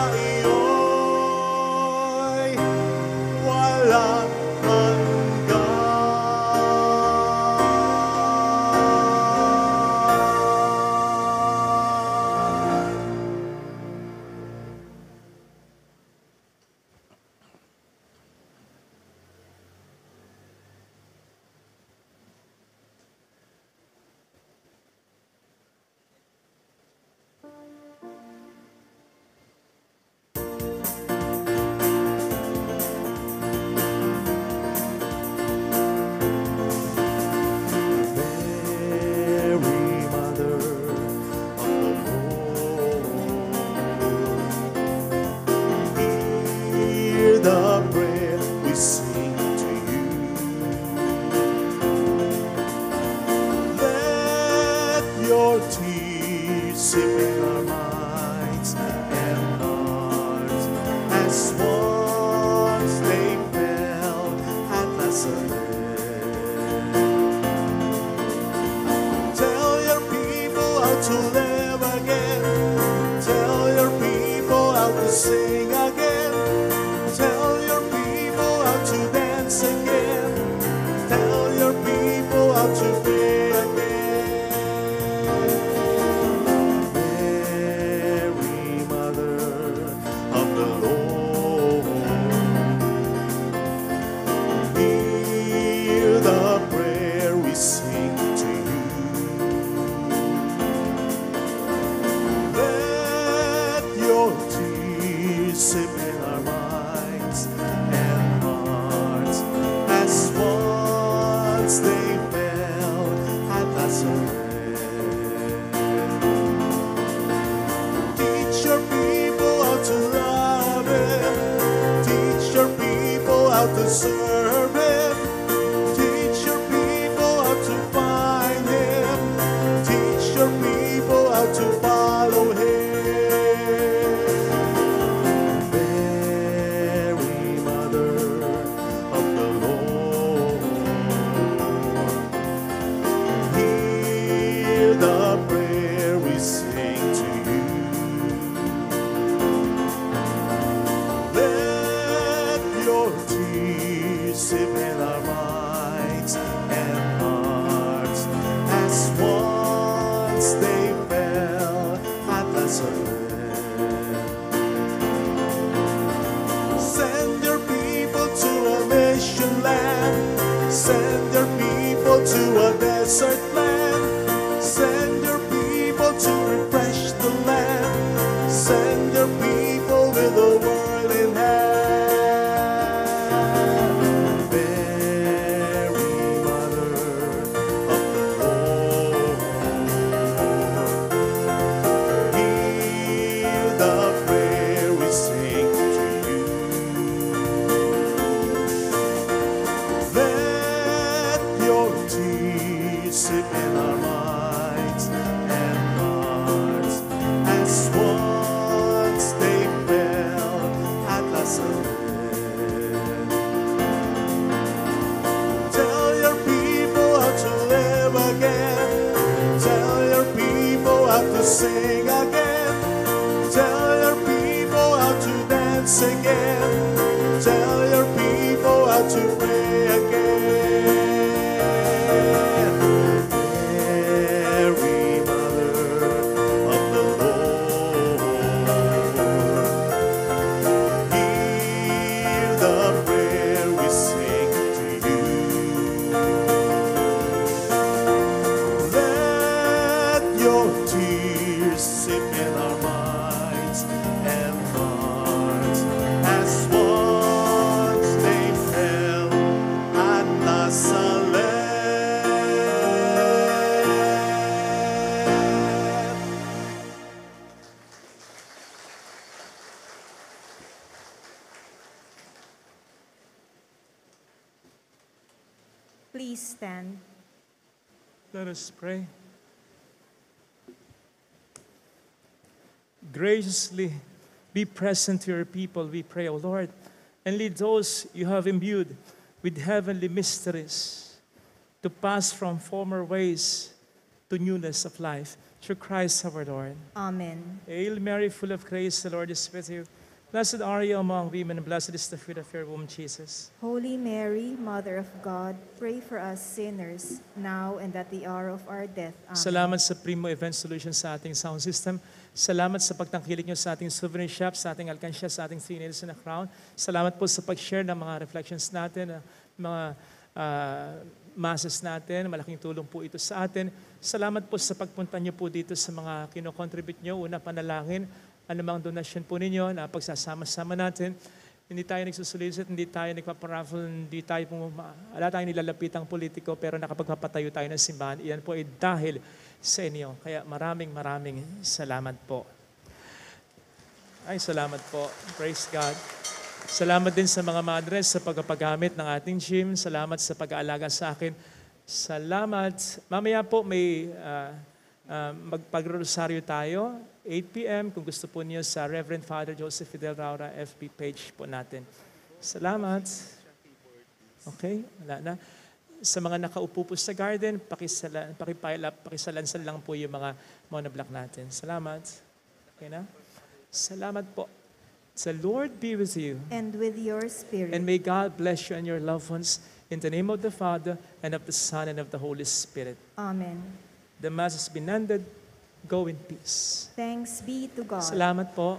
iyo'y walang hanggan. Mary, Mother of the Lord, hear the prayer we sing to you. Let your tears sip in our minds and hearts as once they fell at Nazareth. Tell your people how to live again. Tell your people how to sing again. Tell your people how to dance again. Tell your people how to be again. Mary, Mother of the Lord, hear the prayer we sing to you. Let your tears sip in our minds and hearts as once they fell at Nazareth. Teach your people how to love Him. Teach your people how to serve Him. Teach your people how to find Him. Teach your people how to follow Him. Mary, Mother of the Lord, desert land. Send your people to refresh the land. Send your people with the world in hand. Mary, Mother of the Lord, hear the prayer we sing to you. Let your tears sip in our minds and hearts as once they fell at La Salette. Tell your people how to live again. Tell your people how to sing again. Tell your people how to dance again. Tell your people how to pray again. Mary, Mother of the Lord, hear the prayer we sing to you. Let your tears sip in our minds and hearts as once they fell at La Salette. Please stand. Let us pray. Graciously be present to your people, we pray, O Lord, and lead those you have imbued with heavenly mysteries to pass from former ways to newness of life. Through Christ our Lord. Amen. Hail Mary, full of grace, the Lord is with you. Blessed are you among women, and blessed is the fruit of your womb, Jesus. Holy Mary, Mother of God, pray for us sinners, now and at the hour of our death. Amen. Salamat sa Primo Event Solutions sa ating sound system. Salamat sa pagtangkilik nyo sa ating souvenir shop, sa ating alkansya, sa ating seniors na crown. Salamat po sa pag-share ng mga reflections natin, uh, mga uh, masses natin. Malaking tulong po ito sa atin. Salamat po sa pagpunta nyo po dito sa mga kinocontribute nyo. Una, panalangin, anumang donasyon po ninyo na pagsasama-sama natin. Hindi tayo nagsusulisit, hindi tayo nagpaparaffle, hindi tayo pumuma, wala tayong nilalapitang politiko, pero nakapagpapatayo tayo ng simbahan. Iyan po ay dahil sa inyo. Kaya maraming maraming salamat po. Ay, salamat po. Praise God. Salamat din sa mga madres sa pagpapagamit ng ating gym. Salamat sa pag-aalaga sa akin. Salamat. Mamaya po may uh, uh, magpag-rosaryo tayo. eight p.m. kung gusto po niyo sa Reverend Father Joseph Fidel Roura F B page po natin. Salamat. Okay, wala na. Sa mga nakaupo po sa garden, pakisala, pakipile up, pakisalansan lang po yung mga monoblock natin. Salamat. Okay na? Salamat po. The Lord be with you. And with your spirit. And may God bless you and your loved ones in the name of the Father and of the Son and of the Holy Spirit. Amen. The Mass has been ended. Go in peace. Thanks be to God. Salamat po.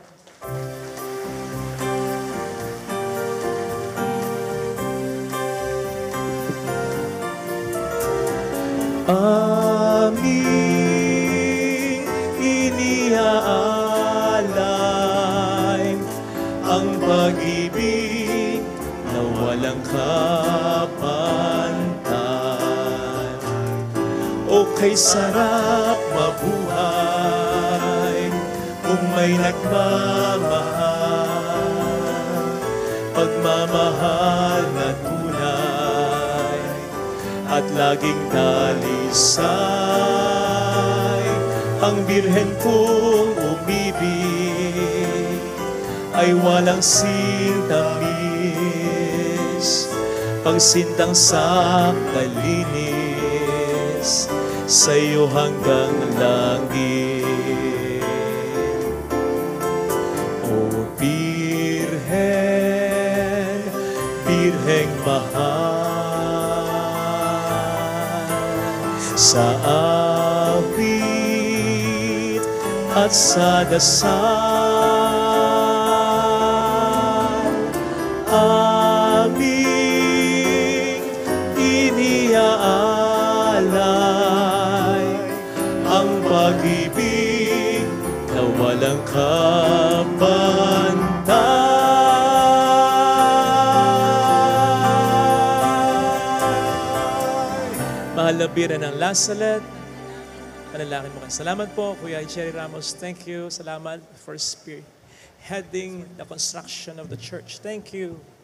Aming iniaalay ang pag-ibig na walang kapantay. O kay sarap mabuhay kung may nagmamahal, pagmamahal na tunay at laging dalisay. Ang birhen kong umibig ay walang sintamis, pagsintang sa kalinis sa'yo hanggang langit. O Birhen, Birheng mahal, sa awit at sa dasal, aming iniaalay palabiran ng Salette. Panalangin mo kayo. Salamat po, Kuya Jerry Ramos. Thank you. Salamat for spearheading the construction of the church. Thank you.